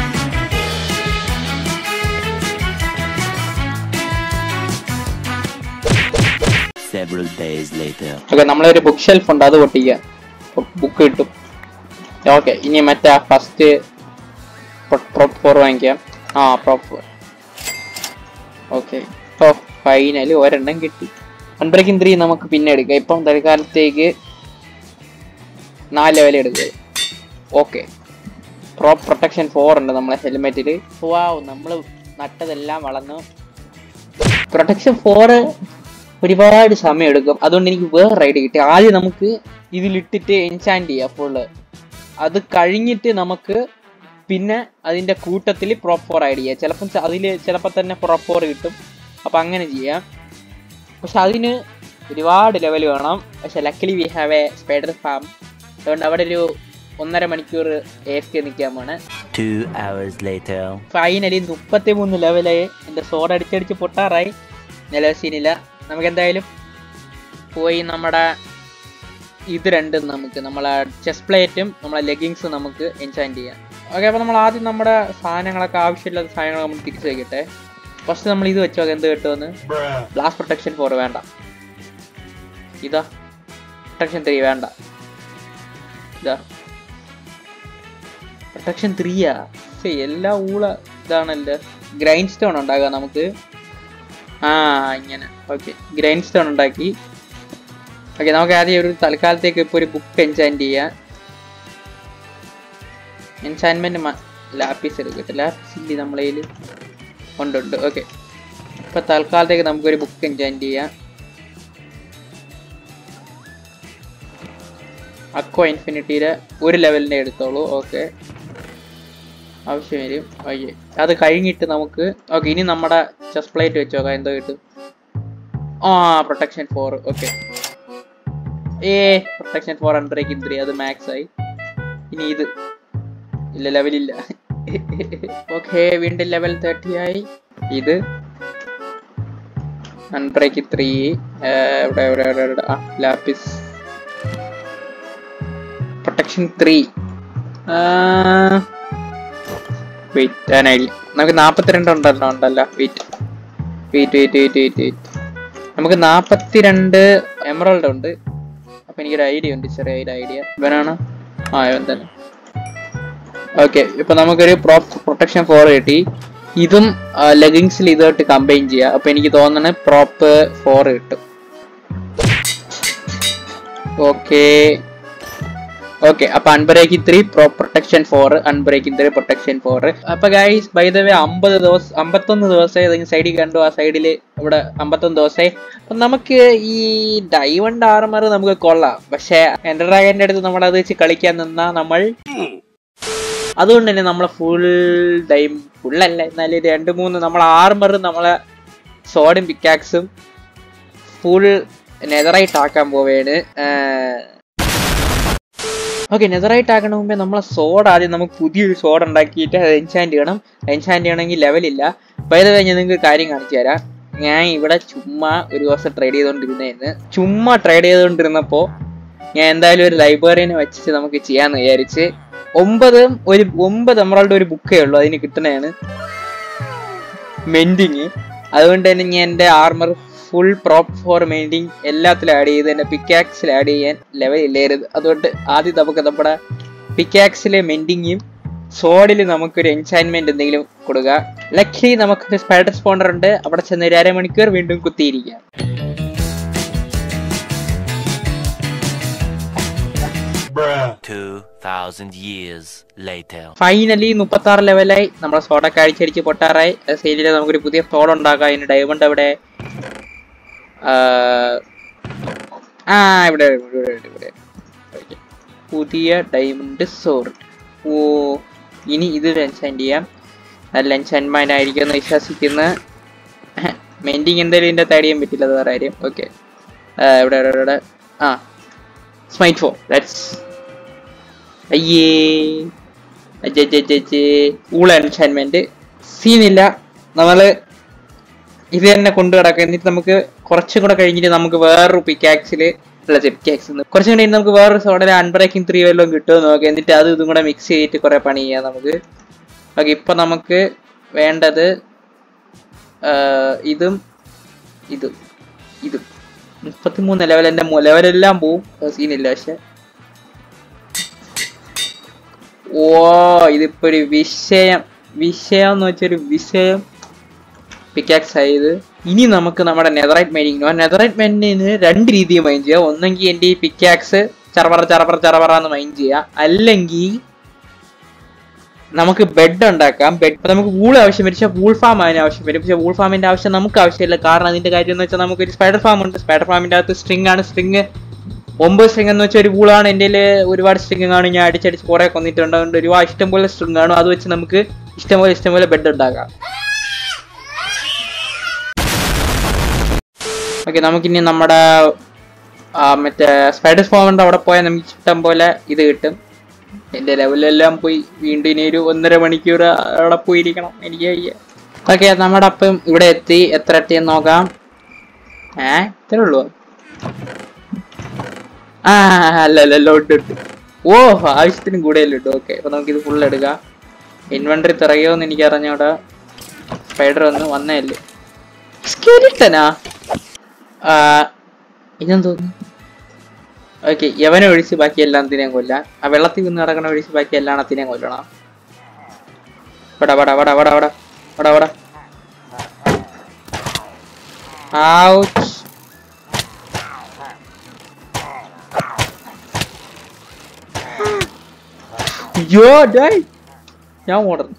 Several days later. ഓക്കെ, നമ്മളൊരു ബുക്ക് ഷെൽഫ് ഉണ്ട്, അത് പൊട്ടിക്കാം, ബുക്ക് കിട്ടും. ഓക്കെ, ഇനി മറ്റേ ഫസ്റ്റ് പ്രൊപ്പ് ഫോർ വാങ്ങിക്കാം. ആ പ്രൊപ്പ് ഫോർ. ഓക്കെ, ഇപ്പോൾ ഫൈനലി ഒരെണ്ണം കിട്ടി. അൺബ്രേക്കിംഗ് ത്രീ നമുക്ക് പിന്നെ എടുക്കാം. ഇപ്പം തൽക്കാലത്തേക്ക് നാല് ലെവൽ എടുക്കുക. ഓക്കെ, പ്രൊപ്പ് പ്രൊട്ടക്ഷൻ ഫോർ ഉണ്ട് നമ്മളെ ഹെൽമെറ്റിൽ. വാവ്, നമ്മൾ നട്ടതെല്ലാം വളർന്നു. പ്രൊട്ടക്ഷൻ ഫോർ ഒരുപാട് സമയം എടുക്കും, അതുകൊണ്ട് എനിക്ക് വേറെ റൈഡ് കിട്ടി. ആദ്യം നമുക്ക് ഇതിലിട്ടിട്ട് എൻചാൻറ്റ് ചെയ്യാം ഫുള്ള്. അത് കഴിഞ്ഞിട്ട് നമുക്ക് പിന്നെ അതിൻ്റെ കൂട്ടത്തിൽ പ്രൊപ്പ് ഫോർ ആഡ് ചെയ്യാം. ചിലപ്പം അതിൽ ചിലപ്പോൾ തന്നെ പ്രൊപ്പ് ഫോർ കിട്ടും. അപ്പം അങ്ങനെ ചെയ്യാം. പക്ഷെ അതിന് ഒരുപാട് ലെവൽ വേണം. പക്ഷെ luckily we have a spider farm, അതുകൊണ്ട് അവിടെ ഒരു ഒന്നര മണിക്കൂർ എ എഫ് കെ നിൽക്കാൻ പോണ്. ഫൈനലി മുപ്പത്തി മൂന്ന് ലെവലായി. എൻ്റെ സോഡ് അടിച്ചടിച്ച് പൊട്ടാറായി. നില സീനില്ല. നമുക്ക് എന്തായാലും പോയി നമ്മുടെ ഇത് രണ്ടും നമുക്ക് നമ്മളെ ചെസ്റ്റ് പ്ലേറ്റും നമ്മളെ ലെഗിങ്സും നമുക്ക് എൻചാൻറ്റ് ചെയ്യാം. ഓക്കെ, അപ്പോൾ നമ്മൾ ആദ്യം നമ്മുടെ സാധനങ്ങളൊക്കെ ആവശ്യമില്ലാത്ത സാധനങ്ങൾ നമ്മൾ തിരിച്ചു വയ്ക്കട്ടെ. ഫസ്റ്റ് നമ്മൾ ഇത് വെച്ചോ, എന്ത് കിട്ടുമെന്ന്. ബ്ലാസ്റ്റ് പ്രൊട്ടക്ഷൻ ഫോർ വേണ്ട, ഇതാ പ്രൊട്ടക്ഷൻ ത്രീ വേണ്ട, ഇതാ പ്രൊട്ടക്ഷൻ ത്രീയാ. പക്ഷേ എല്ലാ ഊള ഇതാണല്ലോ. ഗ്രൈൻഡ് സ്റ്റോൺ ഉണ്ടാകാം നമുക്ക്. ആ ഇങ്ങനെ. ഓക്കെ, ഗ്രൈൻഡ് സ്റ്റോൺ ഉണ്ടാക്കി. ഓക്കെ, നമുക്ക് ആദ്യം ഒരു തൽക്കാലത്തേക്ക് ഇപ്പോൾ ഒരു ബുക്ക് എൻചാൻറ്റ് ചെയ്യാം. എൻചാൻമെൻറ്റ് ലാപ്പീസ് എടുക്കട്ടെ. ലാപ്പീസ് ഇല്ലേ നമ്മളെ കയ്യിൽ? ഉണ്ട്. ഓക്കെ, ഇപ്പോൾ തൽക്കാലത്തേക്ക് നമുക്കൊരു ബുക്ക് എൻചാൻറ്റ് ചെയ്യാം. അക്വ ഇൻഫിനിറ്റിയുടെ ഒരു ലെവലിനെ എടുത്തോളൂ. ഓക്കെ, ആവശ്യം വരും. ഓക്കെ, അത് കഴിഞ്ഞിട്ട് നമുക്ക് ഓക്കെ ഇനി നമ്മുടെ ചെസ്റ്റ് പ്ലേറ്റ് വെച്ച് നോക്കാം എന്തോ കിട്ടും. ആ പ്രൊട്ടക്ഷൻ ഫോർ. ഓക്കെ, ഏ പ്രൊട്ടക്ഷൻ ഫോർ അൺബ്രേക്കിംഗ് ത്രീ, അത് മാക്സ് ആയി. ഇനി ഇത് ഇല്ല, ലെവലില്ല. ഓക്കെ, വീണ്ടും ലെവൽ തേർട്ടി ആയി. ഇത് അൺബ്രേക്കിംഗ് ത്രീ. എവിടെ എവിടെ എവിടെ ആ lapis. Protection three wait an idea നമുക്ക് നാൽപ്പത്തിരണ്ട് ഉണ്ടല്ലോ ഉണ്ടല്ലോ wait wait wait wait wait wait നമുക്ക് നാൽപ്പത്തിരണ്ട് എമറൽഡ് ഉണ്ട്. അപ്പൊ എനിക്കൊരു ഐഡിയ ഉണ്ട്, ചെറിയ ഒരു ഐഡിയ. ഇവനാണ് ആ ഇവൻ തന്നെ. ഓക്കെ, ഇപ്പൊ നമുക്കൊരു പ്രോപ്പ് പ്രൊട്ടക്ഷൻ ഫോർ കിട്ടി. ഇതും ലെഗിങ്സിൽ ഇതായിട്ട് കമ്പൈൻ ചെയ്യാം. അപ്പൊ എനിക്ക് തോന്നുന്നത് പ്രോപ്പ് ഫോർ കിട്ടും. ഓക്കെ ഓക്കെ അപ്പൊ unbreaking three pro protection four, unbreaking three protection four. അപ്പൊ ഗൈസ് ബൈ ദ വേ അമ്പത് ദിവസം അമ്പത്തൊന്ന് ദിവസമായി ഏതെങ്കിലും സൈഡിൽ കണ്ടു. ആ സൈഡില് ഇവിടെ അമ്പത്തൊന്ന് ദിവസമായി. അപ്പൊ നമുക്ക് ഈ ഡയമണ്ട് ആർമർ നമുക്ക് കൊള്ളാം. പക്ഷെ എൻഡർ ഡ്രാഗന്റെ അടുത്ത് നമ്മൾ അത് വെച്ച് കളിക്കാൻ നിന്നാ നമ്മൾ അതുകൊണ്ട് തന്നെ നമ്മളെ ഫുൾ ടൈം ഫുള്ളല്ല എന്നാലും രണ്ട് മൂന്ന് നമ്മളെ ആർമറും നമ്മളെ സോഡും പിക്കാക്സും ഫുൾ നെതറായിട്ട് ആക്കാൻ പോവുകയാണ്. ഓക്കെ, നെതറായിട്ട് ആക്കണ മുമ്പേ നമ്മളെ സോഡ് ആദ്യം നമുക്ക് പുതിയൊരു സോഡ് ഉണ്ടാക്കിയിട്ട് അത് എൻചാൻറ്റ് ചെയ്യണം. എൻചാൻറ്റ് ചെയ്യണമെങ്കിൽ ലെവലില്ല. പൈത കഴിഞ്ഞ് നിങ്ങൾക്ക് കാര്യം കാണിച്ചു തരാം. ഞാൻ ഇവിടെ ചുമ്മാ ഒരു ദിവസം ട്രേഡ് ചെയ്തുകൊണ്ടിരുന്നതെന്ന് ചുമ്മാ ട്രേഡ് ചെയ്തുകൊണ്ടിരുന്നപ്പോൾ ഞാൻ എന്തായാലും ഒരു ലൈബ്രറിനെ വെച്ചിട്ട് നമുക്ക് ചെയ്യാമെന്ന് വിചാരിച്ച് ഒമ്പത് ഒരു ഒമ്പത് എമറൽഡ് ഒരു ബുക്കേ ഉള്ളൂ അതിന് കിട്ടുന്നതാണ് മെൻഡിങ്. അതുകൊണ്ട് തന്നെ ഞാൻ എൻ്റെ armour full prot four mending എല്ലാത്തിലും ആഡ് ചെയ്ത് എൻ്റെ പിക്കാക്സിൽ ആഡ് ചെയ്യാൻ ലെവൽ ഇല്ലായിരുന്നു. അതുകൊണ്ട് ആദ്യം നമുക്ക് നമ്മുടെ പിക്കാക്സിലെ മെൻഡിങ്ങും സോഡിൽ നമുക്കൊരു എൻചാൻമെന്റ് എന്തെങ്കിലും കൊടുക്കുക. ലക്കി നമുക്കൊരു സ്പൈഡർ സ്പോണ്ടർ ഉണ്ട്. അവിടെ ചെന്ന് ഒരു അരമണിക്കൂർ വീണ്ടും കുത്തിയിരിക്കാം. ഫൈനലി മുപ്പത്തി ആറ് ലെവലായി. നമ്മളെ സോഡ കാഴ്ചയടിച്ച് പൊട്ടാറായി. സെയിലില് നമുക്കൊരു പുതിയ സോഡ് ഉണ്ടാക്കാം. അതിന് ഡയമണ്ട് അവിടെ ആ ഇവിടെ ഇവിടെ പുതിയ ഡയമണ്ട് സോഡ്. ഓ ഇനി ഇത് എൻചാൻറ്റ് ചെയ്യാം. നല്ല എൻചാൻറ്റ്മെന്റ് ആയിരിക്കും എന്ന് വിശ്വസിക്കുന്ന. മെൻഡിങ് എന്തായാലും ഇതിൻ്റെ അകത്ത് ആഡ് ചെയ്യാൻ പറ്റില്ല, അത് വേറെ കാര്യം. ഓക്കെ ഇവിടെ ഇവിടെ ആ സ്മൈറ്റ് ഫോർ ദാറ്റ്സ് അയ്യേ അജ് ഊള എൻചാൻമെന്റ് സീനില്ല. നമ്മള് ഇത് തന്നെ കൊണ്ടു കിടക്കുക. എന്നിട്ട് നമുക്ക് കുറച്ചും കൂടെ കഴിഞ്ഞിട്ട് നമുക്ക് വേറൊരു പിക്കാക്സിൽ അല്ല പിക്കാക്സ് കുറച്ചും കൂടെ നമുക്ക് വേറൊരു സോഡയിൽ അൺബ്രേക്കിംഗ് ത്രീ വല്ലതും കിട്ടുമോ നോക്കാം. എന്നിട്ട് അത് ഇതും കൂടെ മിക്സ് ചെയ്തിട്ട് കുറെ പണി ചെയ്യാം നമുക്ക്. ഓക്കെ, ഇപ്പൊ നമുക്ക് വേണ്ടത് ഇതും ഇതും ഇതും മുപ്പത്തിമൂന്ന് ലെവൽ. എൻ്റെ ലെവലെല്ലാം പോവും, സീനില്ല. പക്ഷെ ഓ ഇതിപ്പോ ഒരു വിഷയം വിഷയം എന്ന് വെച്ചൊരു വിഷയം പിക്കാക്സ് ആയത്. ഇനി നമുക്ക് നമ്മുടെ നെതറൈറ്റ് മൈനിങ് നെതറൈറ്റ് മൈനിന് രണ്ട് രീതിയിൽ മൈൻ ചെയ്യാം. ഒന്നെങ്കിൽ എൻ്റെ ഈ പിക്കാക്സ് ചറപറ ചറപറ ചറപറ എന്ന് മൈൻ ചെയ്യാം, അല്ലെങ്കിൽ നമുക്ക് ബെഡ് ഉണ്ടാക്കാം. ബെഡ് നമുക്ക് വൂൾ ആവശ്യം വരും, പക്ഷേ വൂൾ ഫാം അതിന് ആവശ്യം വരും. പക്ഷേ വൂൾ ഫാമിന്റെ ആവശ്യം നമുക്ക് ആവശ്യമില്ല. കാരണം അതിന്റെ കാര്യം എന്ന് വെച്ചാൽ നമുക്കൊരു സ്പൈഡർ ഫാം ഉണ്ട്. സ്പൈഡർ ഫാമിന്റെ അകത്ത് സ്ട്രിങ് ആണ്. സ്ട്രിങ് ഒമ്പത് സ്ട്രിങ് എന്ന് വെച്ചാൽ ഒരു വൂളാണ്. എൻ്റെ ഒരുപാട് സ്ട്രിങ് കാണും. ഞാൻ അടിച്ചടിച്ച് കുറെ കൊന്നിട്ടുണ്ട്. അതുകൊണ്ട് ഒരുപാട് ഇഷ്ടംപോലെ സ്ട്രിങ് കാണും. അത് വെച്ച് നമുക്ക് ഇഷ്ടംപോലെ ഇഷ്ടംപോലെ ബെഡ് ഉണ്ടാക്കാം. ഓക്കെ, നമുക്കിനി നമ്മുടെ മറ്റേ സ്പൈഡർ ഫാമിന്റെ അവിടെ പോയാൽ നമുക്ക് ഇഷ്ടം പോലെ ഇത് കിട്ടും. എൻ്റെ ലെവലെല്ലാം പോയി വീണ്ടും ഇനി ഒരു ഒന്നര മണിക്കൂർ അവിടെ പോയിരിക്കണം എനിക്ക് വയ്യ. ഓക്കെ, നമ്മുടെ അപ്പം ഇവിടെ എത്തി. എത്ര എത്തിയെന്ന് നോക്കാം. ഏ ഇത്രേ ഉള്ളൂ. ആ അല്ല അല്ല ലോട്ട് ഇട്ടു. ഓ ആവശ്യത്തിനും കൂടുതൽ ഇട്ടു. ഓക്കെ, അപ്പൊ നമുക്കിത് ഫുൾ എടുക്കാം. ഇൻവെന്ററി തിറയോന്ന് എനിക്ക് അറിഞ്ഞൂടാ. സ്പൈഡർ ഒന്ന് വന്നേല്ലേ. സ്കെലിട്ടനാ ഇതെന്ന് തോന്നുന്നു. ഓക്കെ, യവനെ ഒഴിച്ച് ബാക്കി എല്ലാത്തിനെയും കൊല്ലാം. ആ വെള്ളത്തിൽ നിന്ന് നടക്കണ ഒഴിച്ച് ബാക്കി എല്ലാത്തിനെയും കൊല്ലണം. വട വട വട വട വട വട വട ഔച്ച്. യോ ഡൈ ഞാൻ ഓടുന്നു.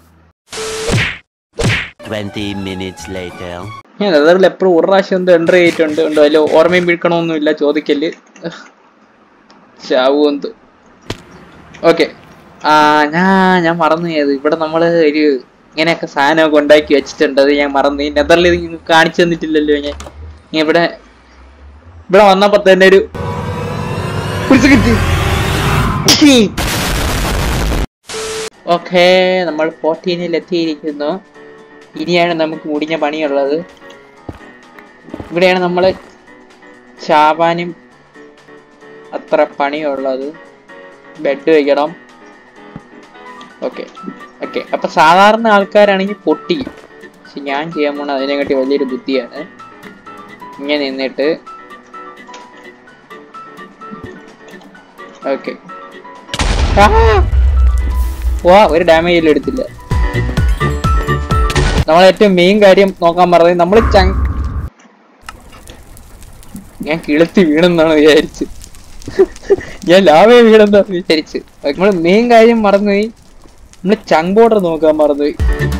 twenty minutes later. ഞാൻ അതിൽ എപ്പോഴും ഒരു പ്രാവശ്യം എന്തോ എൻട്രി ചെയ്തിട്ടുണ്ട്. ഉണ്ടോ അതിൽ ഓർമ്മയും പിടിക്കണമൊന്നുമില്ല. ചോദിക്കല് ചാവുമെന്ത്. ഓക്കെ, ആ ഞാൻ ഞാൻ മറന്നു പോയത്. ഇവിടെ നമ്മള് ഒരു ഇങ്ങനെയൊക്കെ സാധനമൊക്കെ ഉണ്ടാക്കി വെച്ചിട്ടുണ്ട്. അത് ഞാൻ മറന്നു. ഈ നെതറിൽ ഇത് കാണിച്ചു തന്നിട്ടില്ലല്ലോ. ഞാൻ ഇവിടെ ഇവിടെ വന്നപ്പോ തന്നെ ഒരു ഓക്കെ നമ്മൾ ഫോർട്ടീനിൽ എത്തിയിരിക്കുന്നു. ഇനിയാണ് നമുക്ക് മുടിഞ്ഞ പണിയുള്ളത്. ഇവിടെയാണ് നമ്മൾ ചാവാനും അത്ര പണിയുള്ളത്. ബെഡ് വെക്കണം. ഓക്കെ ഓക്കെ അപ്പൊ സാധാരണ ആൾക്കാരാണെങ്കിൽ പൊട്ടിക്കും. പക്ഷെ ഞാൻ ചെയ്യാൻ പോണ അതിനെക്കാട്ടി വലിയൊരു ബുദ്ധിയാണ്. ഇങ്ങനെ നിന്നിട്ട് ഓക്കെ വാ ഒരു ഡാമേജ് എടുത്തില്ല. നമ്മൾ ഏറ്റവും മെയിൻ കാര്യം നോക്കാൻ പറഞ്ഞത് നമ്മൾ ചങ് ഞാൻ കിളുത്തി വീണെന്നാണ് വിചാരിച്ച്. ഞാൻ ലാവേ വീണെന്നാണ് വിചാരിച്ച്. നമ്മള് മെയിൻ കാര്യം മറന്നുപോയി. നമ്മള് ചങ് ബോർഡർ നോക്കാൻ മറന്നുപോയി.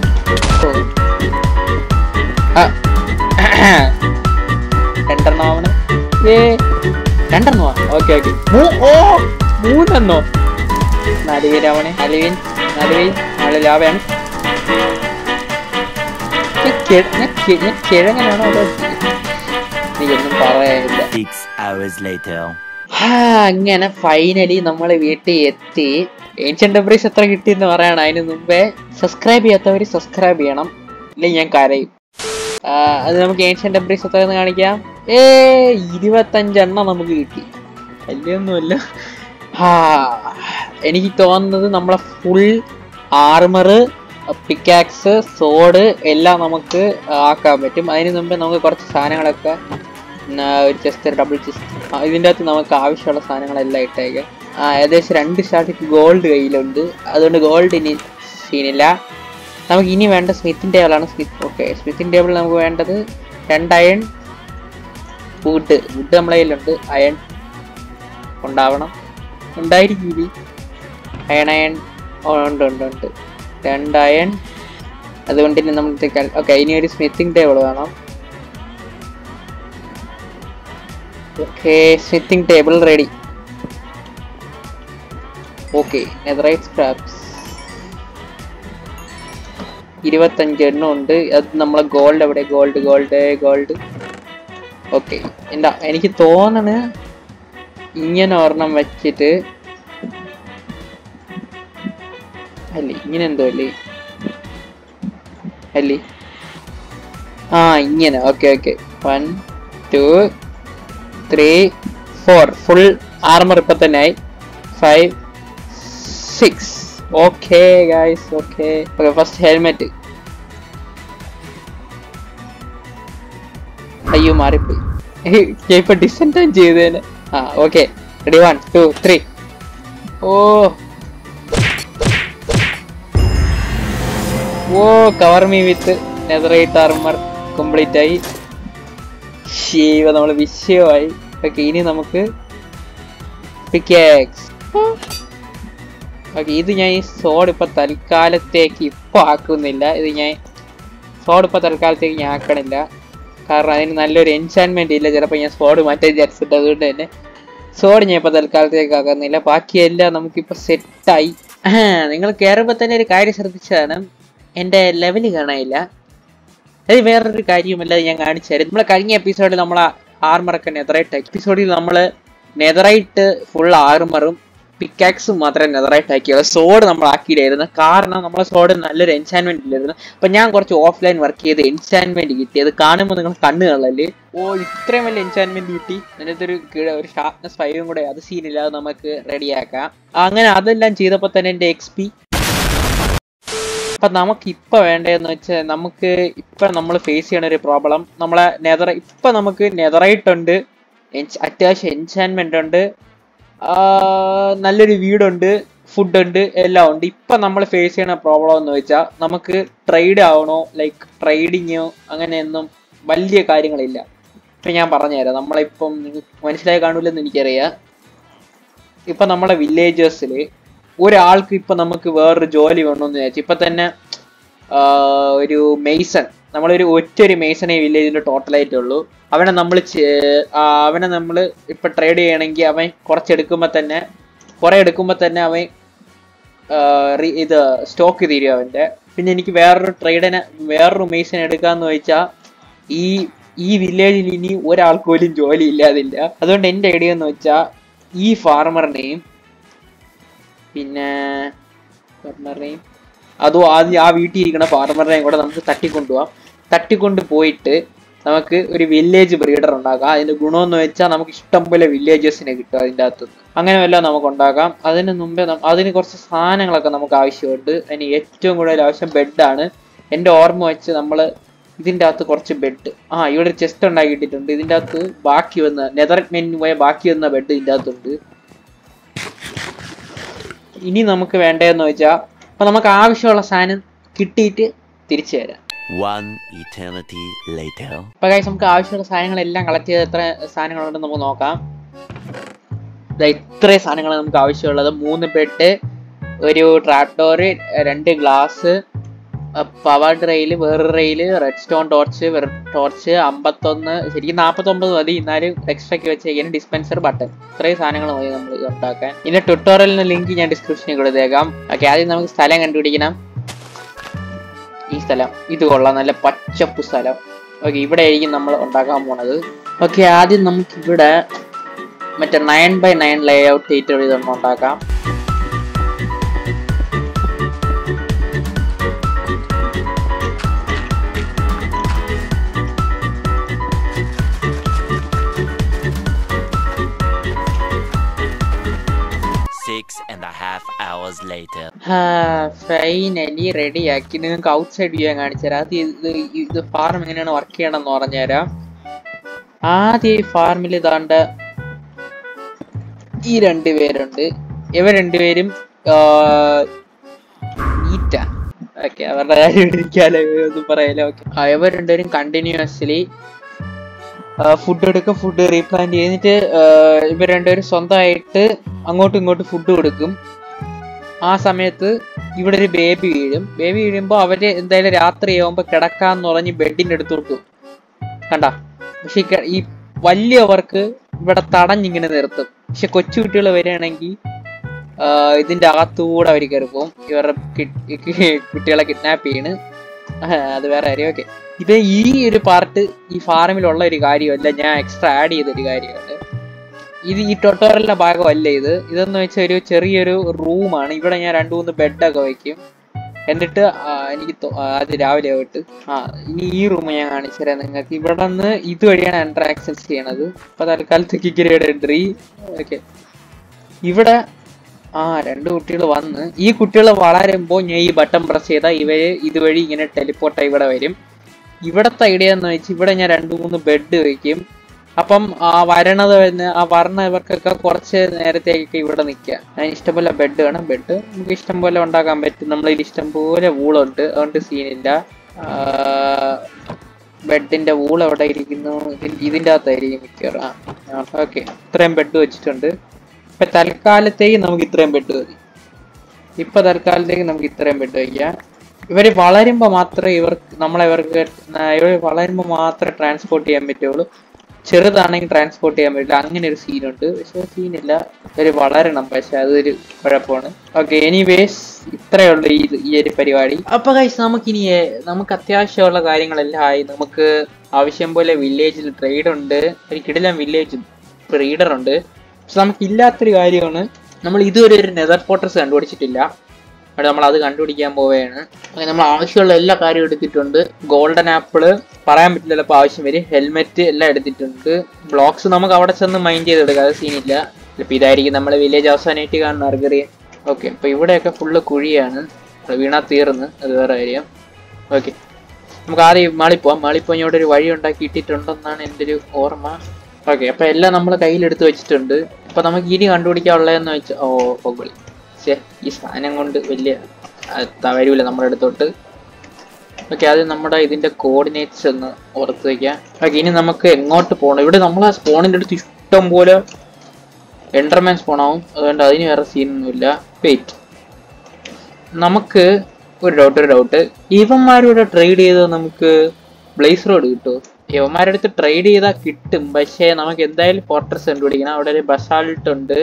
രണ്ടെണ്ണം ആവണ ഏ രണ്ടെണ്ണോ? ഓക്കെ ഓക്കെ ഓ മൂന്നെണ്ണോ? നാല് പേരാവണേ. നാല് പേൻ നാല് പേൻ നാല് ലാവയാണ്. ഞാൻ കിഴങ്ങനാണോ അതോ എനിക്കൊന്നും പറയാനില്ല. അങ്ങനെ ഫൈനലി നമ്മള് വീട്ടിൽ എത്തി. ഏൻഷ്യന്റ് എംബ്രേസ് എത്ര കിട്ടിയെന്ന് പറയണം. അതിന് മുമ്പേ സബ്സ്ക്രൈബ് ചെയ്യാത്തവര് സബ്സ്ക്രൈബ് ചെയ്യണം, ഇല്ലെങ്കിൽ ഞാൻ കരയും. അത് നമുക്ക് ഏൻഷ്യന്റ് എംബ്രേസ് എത്രയെന്ന് കാണിക്കാം. ഏ ഇരുപത്തഞ്ചെണ്ണം നമുക്ക് കിട്ടി. വലിയൊന്നുമല്ല. ആ എനിക്ക് തോന്നുന്നത് നമ്മളെ ഫുൾ ആർമറ്, പിക്കാക്സ്, സോഡ് എല്ലാം നമുക്ക് ആക്കാൻ പറ്റും. അതിന് മുമ്പ് നമുക്ക് കുറച്ച് സാധനങ്ങളൊക്കെ ഒരു ചെസ്റ്റ്, ഡബിൾ ചെസ്റ്റ്, ഇതിൻ്റെ അകത്ത് നമുക്ക് ആവശ്യമുള്ള സാധനങ്ങളെല്ലാം ഇട്ടേക്കാം. ആ ഏകദേശം രണ്ട് സ്റ്റാർട്ടിക്ക് ഗോൾഡ് കയ്യിലുണ്ട്. അതുകൊണ്ട് ഗോൾഡ് ഇനി സീനില്ല. നമുക്ക് ഇനി വേണ്ട സ്മിത്തിൻ ടേബിളാണ്. സ്മിത്ത് ഓക്കെ സ്മിത്തിൻ ടേബിൾ നമുക്ക് വേണ്ടത് രണ്ട് അയൺ, വുഡ് വുഡ് നമ്മളെ കയ്യിലുണ്ട്. അയൺ ഉണ്ടാവണം, ഉണ്ടായിരിക്കും. അയൺ അയൺ ഉണ്ട് ഉണ്ട് ഉണ്ട് രണ്ട് അയൺ. അതുകൊണ്ട് ഇനി നമ്മൾ ഓക്കെ ഇനി ഒരു സ്മിത്തിങ് ടേബിൾ വേണം. Okay smithing table ready. Okay netherite scraps ഇരുപത്തഞ്ച് എണ്ണം ഉണ്ട്. അത് നമ്മളെ ഗോൾഡ് എവിടെ? ഗോൾഡ് ഗോൾഡ് ഗോൾഡ് ഓക്കെ എന്താ എനിക്ക് തോന്നണ ഇങ്ങനെ ഒരെണ്ണം വെച്ചിട്ട് അല്ലേ, ഇങ്ങനെ എന്തോ അല്ലേ അല്ലേ? ആ ഇങ്ങനെ. Okay okay one two three four full armour ഇപ്പൊ തന്നെ ആയി. Five six okay guys. Okay okay first helmet. അയ്യോ മാറിപ്പോയി. ഇപ്പൊ ഡിസെൻഡ് ചെയ്തേനെ. ആ okay ready one two three. Oh oh cover me with netherite armour complete ആയി. ശിവ നമ്മള് വിഷയമായി. ഓക്കെ ഇനി നമുക്ക് പിക്കാക്സ്. ഓക്കെ ഇത് ഞാൻ ഈ സോഡ് ഇപ്പൊ തൽക്കാലത്തേക്ക് ഇപ്പൊ ആക്കുന്നില്ല. ഇത് ഞാൻ സോഡ് ഇപ്പൊ തൽക്കാലത്തേക്ക് ഞാൻ ആക്കണില്ല. കാരണം അതിന് നല്ലൊരു എൻചാൻമെന്റ് ഇല്ല. ചിലപ്പോൾ ഞാൻ സോഡ് മാറ്റാൻ വിചാരിച്ചിട്ട് അതുകൊണ്ട് തന്നെ സോഡ് ഞാൻ ഇപ്പൊ തൽക്കാലത്തേക്ക് ആക്കുന്നില്ല. ബാക്കിയെല്ലാം നമുക്കിപ്പോ സെറ്റായി. നിങ്ങൾ കയറുമ്പോൾ തന്നെ ഒരു കാര്യം ശ്രദ്ധിച്ചതാണ്, എൻ്റെ ലെവല് കാണാനില്ല. അത് വേറൊരു കാര്യവുമല്ല, ഞാൻ കാണിച്ചു തരാം. നമ്മളെ കഴിഞ്ഞ എപ്പിസോഡിൽ നമ്മളെ ആർമറൊക്കെ നെതറൈറ്റ് ആക്കി. എപ്പിസോഡിൽ നമ്മൾ നെതറൈറ്റ് ഫുൾ ആർമറും പിക്കാക്സും മാത്രമേ നെതറൈറ്റ് ആക്കിയുള്ളൂ. സോഡ് നമ്മൾ ആക്കിയില്ലായിരുന്നു. കാരണം നമ്മളെ സോഡ് നല്ലൊരു എൻചാൻമെന്റ് ഇല്ലായിരുന്നു. അപ്പൊ ഞാൻ കുറച്ച് ഓഫ്ലൈൻ വർക്ക് ചെയ്ത് എൻചാൻമെന്റ് കിട്ടി. അത് കാണുമ്പോൾ നിങ്ങൾ കണ്ണ് കാണല്ലേ. ഓ ഇത്രയും വലിയ എൻചാൻമെന്റ് കിട്ടി. അതിനകത്തൊരു ഒരു ഷാർപ്നെസ് ഫൈവും കൂടെ, അത് സീനില്ലാതെ നമുക്ക് റെഡിയാക്കാം. അങ്ങനെ അതെല്ലാം ചെയ്തപ്പോൾ തന്നെ എൻ്റെ എക്സ് പി. അപ്പൊ നമുക്ക് ഇപ്പൊ വേണ്ടതെന്ന് വെച്ചാൽ, നമുക്ക് ഇപ്പൊ നമ്മൾ ഫേസ് ചെയ്യണ ഒരു പ്രോബ്ലം, നമ്മളെ നെതറ ഇപ്പൊ നമുക്ക് നെതറൈറ്റ് ഉണ്ട്, അത്യാവശ്യം എൻചാൻമെന്റ് ഉണ്ട്, നല്ലൊരു വീടുണ്ട്, ഫുഡ് ഉണ്ട്, എല്ലാം ഉണ്ട്. ഇപ്പൊ നമ്മൾ ഫേസ് ചെയ്യണ പ്രോബ്ലം എന്ന് വെച്ചാൽ, നമുക്ക് ട്രേഡ് ആവണോ, ലൈക്ക് ട്രേഡിങ്ങോ അങ്ങനെയൊന്നും വലിയ കാര്യങ്ങളില്ല. ഇപ്പൊ ഞാൻ പറഞ്ഞുതരാം. നമ്മളിപ്പം നിങ്ങൾക്ക് മനസ്സിലായി കാണൂലെന്ന് എനിക്കറിയാം. ഇപ്പൊ നമ്മളെ വില്ലേജേഴ്സിൽ ഒരാൾക്ക് ഇപ്പൊ നമുക്ക് വേറൊരു ജോലി വേണമെന്ന് വിചാരിച്ചു. ഇപ്പൊ തന്നെ ഒരു മെയ്സൺ, നമ്മളൊരു ഒറ്റൊരു മെയ്സണേ വില്ലേജിൽ ടോട്ടലായിട്ടുള്ളൂ. അവനെ നമ്മൾ അവനെ നമ്മൾ ഇപ്പൊ ട്രേഡ് ചെയ്യണമെങ്കിൽ അവൻ കുറച്ചെടുക്കുമ്പോൾ തന്നെ കുറെ എടുക്കുമ്പോൾ തന്നെ അവൻ ഇത് സ്റ്റോക്ക് തീരും അവൻ്റെ. പിന്നെ എനിക്ക് വേറൊരു ട്രേഡിനെ വേറൊരു മെയ്സൺ എടുക്കാന്ന് വെച്ചാൽ ഈ ഈ വില്ലേജിൽ ഇനി ഒരാൾക്ക് പോലും ജോലി ഇല്ലാതില്ല. അതുകൊണ്ട് എൻ്റെ ഐഡിയ എന്ന് വെച്ചാൽ ഈ ഫാർമറിനെയും പിന്നെ ഫാർമറിനെയും അതും ആദ്യം ആ വീട്ടിൽ ഇരിക്കുന്ന ഫാർമറിനെയും കൂടെ നമുക്ക് തട്ടിക്കൊണ്ടുപോകാം. തട്ടിക്കൊണ്ട് പോയിട്ട് നമുക്ക് ഒരു വില്ലേജ് ബ്രീഡർ ഉണ്ടാക്കാം. അതിന്റെ ഗുണമെന്ന് വെച്ചാൽ നമുക്ക് ഇഷ്ടം പോലെ വില്ലേജസിനെ കിട്ടും അതിൻ്റെ അകത്ത്. അങ്ങനെ വല്ലതും നമുക്ക് ഉണ്ടാക്കാം. അതിന് മുമ്പേ അതിന് കുറച്ച് സാധനങ്ങളൊക്കെ നമുക്ക് ആവശ്യമുണ്ട്. അതിന് ഏറ്റവും കൂടുതൽ ആവശ്യം ബെഡാണ്. എൻ്റെ ഓർമ്മ വെച്ച് നമ്മൾ ഇതിൻ്റെ അകത്ത് കുറച്ച് ബെഡ് ആ ഇവിടെ ഒരു ചെസ്റ്റ് ഉണ്ടാക്കിയിട്ടുണ്ട്. ഇതിൻ്റെ അകത്ത് ബാക്കി വന്ന നെതർമെന്റിന് പോയ ബാക്കി വന്ന ബെഡ് ഇതിൻ്റെ അകത്തുണ്ട്. ഇനി നമുക്ക് വേണ്ടതെന്ന് വെച്ചാൽ അപ്പൊ നമുക്ക് ആവശ്യമുള്ള സാധനം കിട്ടിയിട്ട് തിരിച്ചു തരാം. One eternity later. അപ്പൊ ഗൈസ് നമുക്ക് ആവശ്യമുള്ള സാധനങ്ങളെല്ലാം കളക്ട് ചെയ്ത് എത്ര സാധനങ്ങളുണ്ടെന്ന് നമുക്ക് നോക്കാം. ഇത്രയും സാധനങ്ങൾ നമുക്ക് ആവശ്യമുള്ളത്: മൂന്ന് ബെഡ്, ഒരു ട്രാക്ടോറ്, രണ്ട് ഗ്ലാസ്, പവർ റെയില്, വേറൊരു rail, redstone torch, torch അമ്പത്തൊന്ന്, ശരിക്കും നാൽപ്പത്തൊമ്പത് മതി, എന്നാലും എക്സ്ട്രാക്ക് വെച്ചേക്കാനും ഡിസ്പെൻസർ, ബട്ടൺ. ഇത്രയും സാധനങ്ങൾ മതി നമ്മൾ ഇത് ഉണ്ടാക്കാൻ. ഇതിന്റെ ട്യൂട്ടോറിയലിന്റെ ലിങ്ക് ഞാൻ ഡിസ്ക്രിപ്ഷനിൽ കൊടുത്തേക്കാം. ഓക്കെ, ആദ്യം നമുക്ക് സ്ഥലം കണ്ടുപിടിക്കണം. ഈ സ്ഥലം ഇത് കൊള്ളാം, നല്ല പച്ചപ്പ് സ്ഥലം. ഓക്കെ, ഇവിടെ ആയിരിക്കും നമ്മൾ ഉണ്ടാക്കാൻ പോണത്. ഓക്കെ, ആദ്യം നമുക്ക് ഇവിടെ മറ്റേ nine by nine lay out ചെയ്തിട്ട് ഇതൊന്നും ഉണ്ടാക്കാം. Six and a half hours later. Finally റെഡിയാക്കി. നിങ്ങൾക്ക് ഔട്ട് സൈഡ് വ്യൂ ഞാൻ കാണിച്ചു തരാം. അത് ഇത് ഇത് ഫാർം എങ്ങനെയാണ് വർക്ക് ചെയ്യണമെന്ന് പറഞ്ഞുതരാം. ആദ്യം ഈ ഫാർമിൽ ഇതാണ്ട് ഈ രണ്ടുപേരുണ്ട്. ഇവർ രണ്ടുപേരും നീറ്റാ. ഓക്കെ, അവരുടെ കാര്യം ഇരിക്കാലോ, ഒന്നും പറയാലോ. ഓക്കെ, ഇവർ രണ്ടുപേരും കണ്ടിന്യൂസ്ലി ഫുഡ് എടുക്കും, ഫുഡ് റീപ്ലാന്റ് ചെയ്തിട്ട് ഇവർ രണ്ടുപേരും സ്വന്തമായിട്ട് അങ്ങോട്ടും ഇങ്ങോട്ടും ഫുഡ് കൊടുക്കും. ആ സമയത്ത് ഇവിടെ ഒരു ബേബി വീഴും. ബേബി വീഴുമ്പോൾ അവര് എന്തായാലും രാത്രി ആവുമ്പോൾ കിടക്കാന്ന് പറഞ്ഞ് ബെഡിൻ്റെ അടുത്തോട്ട് കണ്ട. പക്ഷെ ഈ വലിയവർക്ക് ഇവിടെ തടഞ്ഞിങ്ങനെ നിർത്തും. പക്ഷെ കൊച്ചു കുട്ടികൾ വരികയാണെങ്കിൽ ഇതിന്റെ അകത്തുകൂടെ അവർ കയറി പോകും. ഇവരുടെ കുട്ടികളെ കിഡ്നാപ്പ് ചെയ്യണ്. അത് വേറെ കാര്യം. ഓക്കെ, ഇത് ഈ ഒരു പാർട്ട് ഈ ഫാർമിലുള്ള ഒരു കാര്യമല്ല, ഞാൻ എക്സ്ട്രാ ആഡ് ചെയ്തൊരു കാര്യമാണ്. ഇത് ഈ ട്യൂട്ടോറിയലിന്റെ ഭാഗമല്ല. ഇത് ഇതെന്ന് വെച്ചാൽ ഒരു ചെറിയൊരു റൂമാണ്. ഇവിടെ ഞാൻ രണ്ട് മൂന്ന് ബെഡൊക്കെ വയ്ക്കും. എന്നിട്ട് എനിക്ക് അത് രാവിലെ ആയിട്ട് ആ ഇനി ഈ റൂം ഞാൻ കാണിച്ചു തരാം നിങ്ങൾക്ക്. ഇവിടെ നിന്ന് ഇതുവഴിയാണ് എൻട്രി ആക്സസ് ചെയ്യണത്. അപ്പൊ തൽക്കാലത്തേക്ക് ഇക്കരയുടെ എൻട്രി. ഓക്കെ, ഇവിടെ ആ രണ്ട് കുട്ടികൾ വന്ന് ഈ കുട്ടികൾ വളരുമ്പോൾ ഞാൻ ഈ ബട്ടൺ പ്രസ് ചെയ്താൽ ഇവര് ഇതുവഴി ഇങ്ങനെ ടെലിപ്പോർട്ടായി ഇവിടെ വരും. ഇവിടത്തെ ഐഡിയ എന്ന് വെച്ചാൽ ഇവിടെ ഞാൻ രണ്ട് മൂന്ന് ബെഡ് വയ്ക്കും. അപ്പം ആ വരണത് വരുന്ന ആ വരണവർക്കൊക്കെ കുറച്ച് നേരത്തേക്കൊക്കെ ഇവിടെ നിൽക്കുക. ഞാൻ ഇഷ്ടംപോലെ ബെഡ് വേണം. ബെഡ് നമുക്ക് ഇഷ്ടം പോലെ ഉണ്ടാക്കാൻ പറ്റും. നമ്മളിൽ ഇഷ്ടംപോലെ വൂളുണ്ട്, അതുകൊണ്ട് സീനില്ല. ബെഡിന്റെ വൂൾ എവിടെ ഇരിക്കുന്നു? ഇതിൻ്റെ അകത്തായിരിക്കും മിക്കവാറും. ആ ഓക്കെ, ഇത്രയും ബെഡ് വെച്ചിട്ടുണ്ട്. ഇപ്പൊ തൽക്കാലത്തേക്ക് നമുക്ക് ഇത്രയും ബെഡ് മതി. ഇപ്പൊ തൽക്കാലത്തേക്ക് നമുക്ക് ഇത്രയും ബെഡ് വയ്ക്കാം. ഇവര് വളരുമ്പോൾ മാത്രമേ ഇവർക്ക് നമ്മളെ ഇവർക്ക് ഇവർ വളരുമ്പോൾ മാത്രമേ ട്രാൻസ്പോർട്ട് ചെയ്യാൻ പറ്റുള്ളൂ. ചെറുതാണെങ്കിൽ ട്രാൻസ്പോർട്ട് ചെയ്യാൻ പറ്റില്ല. അങ്ങനെ ഒരു സീനുണ്ട്. പക്ഷെ സീനില്ല, ഇവര് വളരണം. പക്ഷെ അതൊരു കുഴപ്പമാണ്. ഓക്കെ, എനിവേസ് ഇത്രയേ ഉള്ളൂ ഈ ഈ ഒരു പരിപാടി. അപ്പൊ ഗൈസ്, നമുക്കിനി നമുക്ക് അത്യാവശ്യമുള്ള കാര്യങ്ങളെല്ലാം ആയി. നമുക്ക് ആവശ്യം പോലെ വില്ലേജിൽ ട്രേഡ് ഉണ്ട്, ഒരു കിടിലൻ വില്ലേജ് ബ്രീഡർ ഉണ്ട്. പക്ഷെ നമുക്കില്ലാത്തൊരു കാര്യമാണ്, നമ്മൾ ഇതുവരെ ഒരു നെതർ ഫോർട്രസ് കണ്ടുപിടിച്ചിട്ടില്ല. അവിടെ നമ്മൾ അത് കണ്ടുപിടിക്കാൻ പോവുകയാണ്. അങ്ങനെ നമ്മൾ ആവശ്യമുള്ള എല്ലാ കാര്യവും എടുത്തിട്ടുണ്ട്. ഗോൾഡൻ ആപ്പിള് പറയാൻ പറ്റില്ല, ചിലപ്പോൾ ആവശ്യം വരും. ഹെൽമെറ്റ് എല്ലാം എടുത്തിട്ടുണ്ട്. ബ്ലോക്സ് നമുക്ക് അവിടെ ചെന്ന് മൈൻഡ് ചെയ്തെടുക്കാം, അത് സീനില്ല. ചിലപ്പോൾ ഇതായിരിക്കും നമ്മളെ വില്ലേജ് അവസാനമായിട്ട് കാണുന്ന ആർക്കറിയാം. ഓക്കെ, അപ്പോൾ ഇവിടെയൊക്കെ ഫുള്ള് കുഴിയാണ്. വീണാ തീർന്ന്, അത് വേറെ കാര്യം. ഓക്കെ, നമുക്ക് ആദ്യം മാളിപ്പോവാം. മാളിപ്പോ ഇവിടെ ഒരു വഴി ഉണ്ടാക്കി ഇട്ടിട്ടുണ്ടെന്നാണ് എൻ്റെ ഒരു ഓർമ്മ. ഓക്കെ, അപ്പോൾ എല്ലാം നമ്മൾ കയ്യിലെടുത്ത് വെച്ചിട്ടുണ്ട്. അപ്പോൾ നമുക്ക് ഇനി കണ്ടുപിടിക്കാനുള്ളതെന്ന് വെച്ചാൽ ഓ ഹോഗളി ശേ ഈ സാധനം കൊണ്ട് വലിയ വരൂല നമ്മുടെ അടുത്തോട്ട്. ഓക്കെ, അത് നമ്മുടെ ഇതിൻ്റെ കോർഡിനേറ്റ്സ് ഒന്ന് ഓർത്ത് വയ്ക്കാം. ഓക്കെ, ഇനി നമുക്ക് എങ്ങോട്ട് പോകണം? ഇവിടെ നമ്മൾ ആ സ്പോണിൻ്റെ അടുത്ത് ഇഷ്ടം പോലെ എൻഡർമാൻ സ്പോണാവും, അതുകൊണ്ട് അതിന് വേറെ സീനൊന്നുമില്ല. വെയിറ്റ്, നമുക്ക് ഒരു ഡൗട്ട് ഒരു ഡൗട്ട് ഇവന്മാരുടെ ട്രേഡ് ചെയ്ത് നമുക്ക് ബ്ലേസ് റോഡ് കിട്ടുമോ? ഇവന്മാരുടെ അടുത്ത് ട്രേഡ് ചെയ്താൽ കിട്ടും, പക്ഷേ നമുക്ക് എന്തായാലും ഫോർട്രസ് കണ്ടുപിടിക്കണം. അവിടെ ഒരു ബസാൾട്ട് ഉണ്ട്.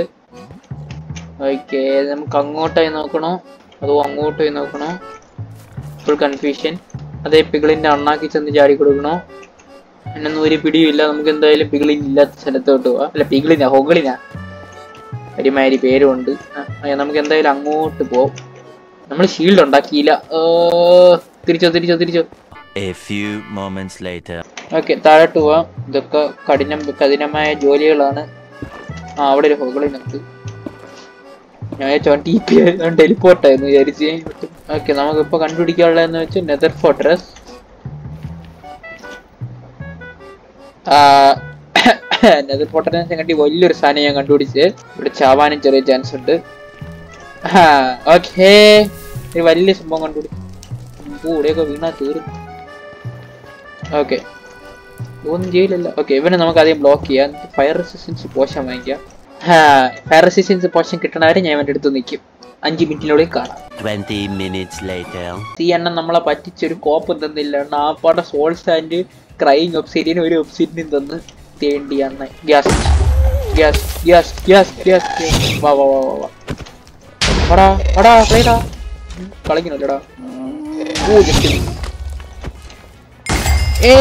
ഓക്കെ, നമുക്ക് അങ്ങോട്ടായി നോക്കണോ അതോ അങ്ങോട്ടായി നോക്കണോ? Full confusion. അതേ പിഗിളിൻ്റെ അണ്ണാക്കി ചെന്ന് ചാടി കൊടുക്കണോ? എന്നൊന്നും ഒരു പിടിയുമില്ല. നമുക്ക് എന്തായാലും പിഗിളിൻ ഇല്ലാത്ത സ്ഥലത്തോട്ട് പോവാം. അല്ല, പിഗിളിനാ ഹൊഗളിനാ ഒരുമാതിരി പേരുമുണ്ട്. നമുക്ക് എന്തായാലും അങ്ങോട്ട് പോവാം. നമ്മൾ ഷീൽഡ് ഉണ്ടാക്കിയില്ല. തിരിച്ചോ തിരിച്ചോ തിരിച്ചോ A few moments later. Okay താഴോട്ട് പോവാം. ഇതൊക്കെ കഠിനം കഠിനമായ ജോലികളാണ്. ആ അവിടെ ഒരു ഹോഗിളിനുണ്ട്. ഞാൻ ചോൻ ടി പി ടെലിപ്പോർട്ടായിരുന്നു വിചാരിച്ച്. ഓക്കെ നമുക്കിപ്പോൾ കണ്ടുപിടിക്കാനുള്ളതെന്ന് വെച്ചാൽ നെതർ ഫോർട്രസ്. നെതർ ഫോർട്രസിനെ കണ്ടി വലിയൊരു സാധനം ഞാൻ കണ്ടുപിടിച്ച്. ഇവിടെ ചാവാനും ചെറിയ ചാൻസ് ഉണ്ട്. ഓക്കേ ഒരു വലിയ സംഭവം കണ്ടുപിടിച്ചു. ഇവിടെയൊക്കെ വീണാ തീരും. ഓക്കെ ഒന്നും ചെയ്യില്ലല്ല. ഓക്കെ ഇവനെ നമുക്ക് ആദ്യം ബ്ലോക്ക് ചെയ്യാം. ഫയർ റെസിസ്റ്റൻസ് പോഷൻ വാങ്ങിക്കാം. ഫയർ റെസിസ്റ്റൻസ് പോഷൻ കിട്ടണവരെ ഞാൻ അവൻ്റെ അടുത്ത് നിൽക്കും. അഞ്ച് മിനിറ്റിനുള്ളിൽ കാണാം. ഈ എണ്ണം നമ്മളെ പറ്റിച്ചൊരു കോപ്പം തന്നില്ല. ആപ്പാടെ സോൾ സ്റ്റാൻഡ് ക്രൈങ് ഒബ്സിഡിയൻ ഒരു ഒബ്സിഡിയൻ തന്ന് തേണ്ടിയാണ്. Gas gas gas gas gas വാ വാ വാ വാ വാടാ വാടാ പ്ലേടാ കളിക്കണല്ലോടാ. ഓ ജസ്റ്റ് ഏ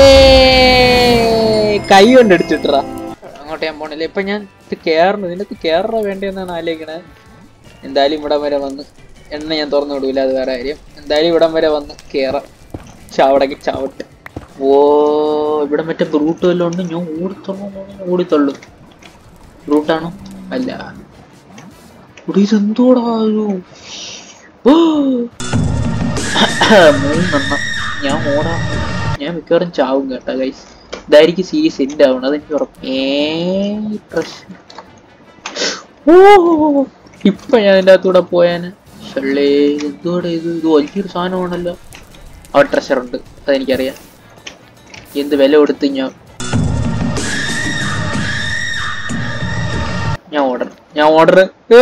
കൈ കൊണ്ട് അടിച്ചിട്ടാ. അങ്ങോട്ട് ഞാൻ പോണില്ല. ഇപ്പൊ ഞാൻ ഇത് കേറണം. ഇതിനകത്ത് കേറ വേണ്ടെന്നാണ് ആലോചിക്കണേ. എന്തായാലും ഇവിടം വരെ വന്ന് എണ്ണ ഞാൻ തുറന്നു വിടൂല, അത് വേറെ കാര്യം. എന്തായാലും ഇവിടം വരെ വന്ന് കേറാം. ചാവടക്ക് ചാവട്ടെ. ഓ ഇവിടെ മറ്റേ ബ്രൂട്ട് വല്ലതും ഉണ്ട്. ഞാൻ ഓടിത്തള്ളു ഓടിത്തള്ളു ബ്രൂട്ടാണോ? അല്ല ഇതെന്തോടാ ഒരു മൂന്നെണ്ണം. ഞാൻ ഓടാൻ ഞാൻ മിക്കവാറും ചാവും കേട്ടാ ഗൈസ്. ഇതായിരിക്കും സീരീസ് എൻഡ് ആവണം, അതെനിക്ക് ഉറപ്പ്. ഏ പ്രശ്നം ഓ ഇപ്പൊ ഞാൻ അതിൻ്റെ അകത്തൂടെ പോയാന് ഷള്ളേ എന്തോടെ ഇത് ഇത് വലിയൊരു സാധനമാണല്ലോ. അവിടെ ട്രഷറുണ്ട്, അതെനിക്കറിയാം. എന്ത് വില കൊടുത്ത് ഞാൻ ഞാൻ ഓർഡർ ഞാൻ ഓർഡർ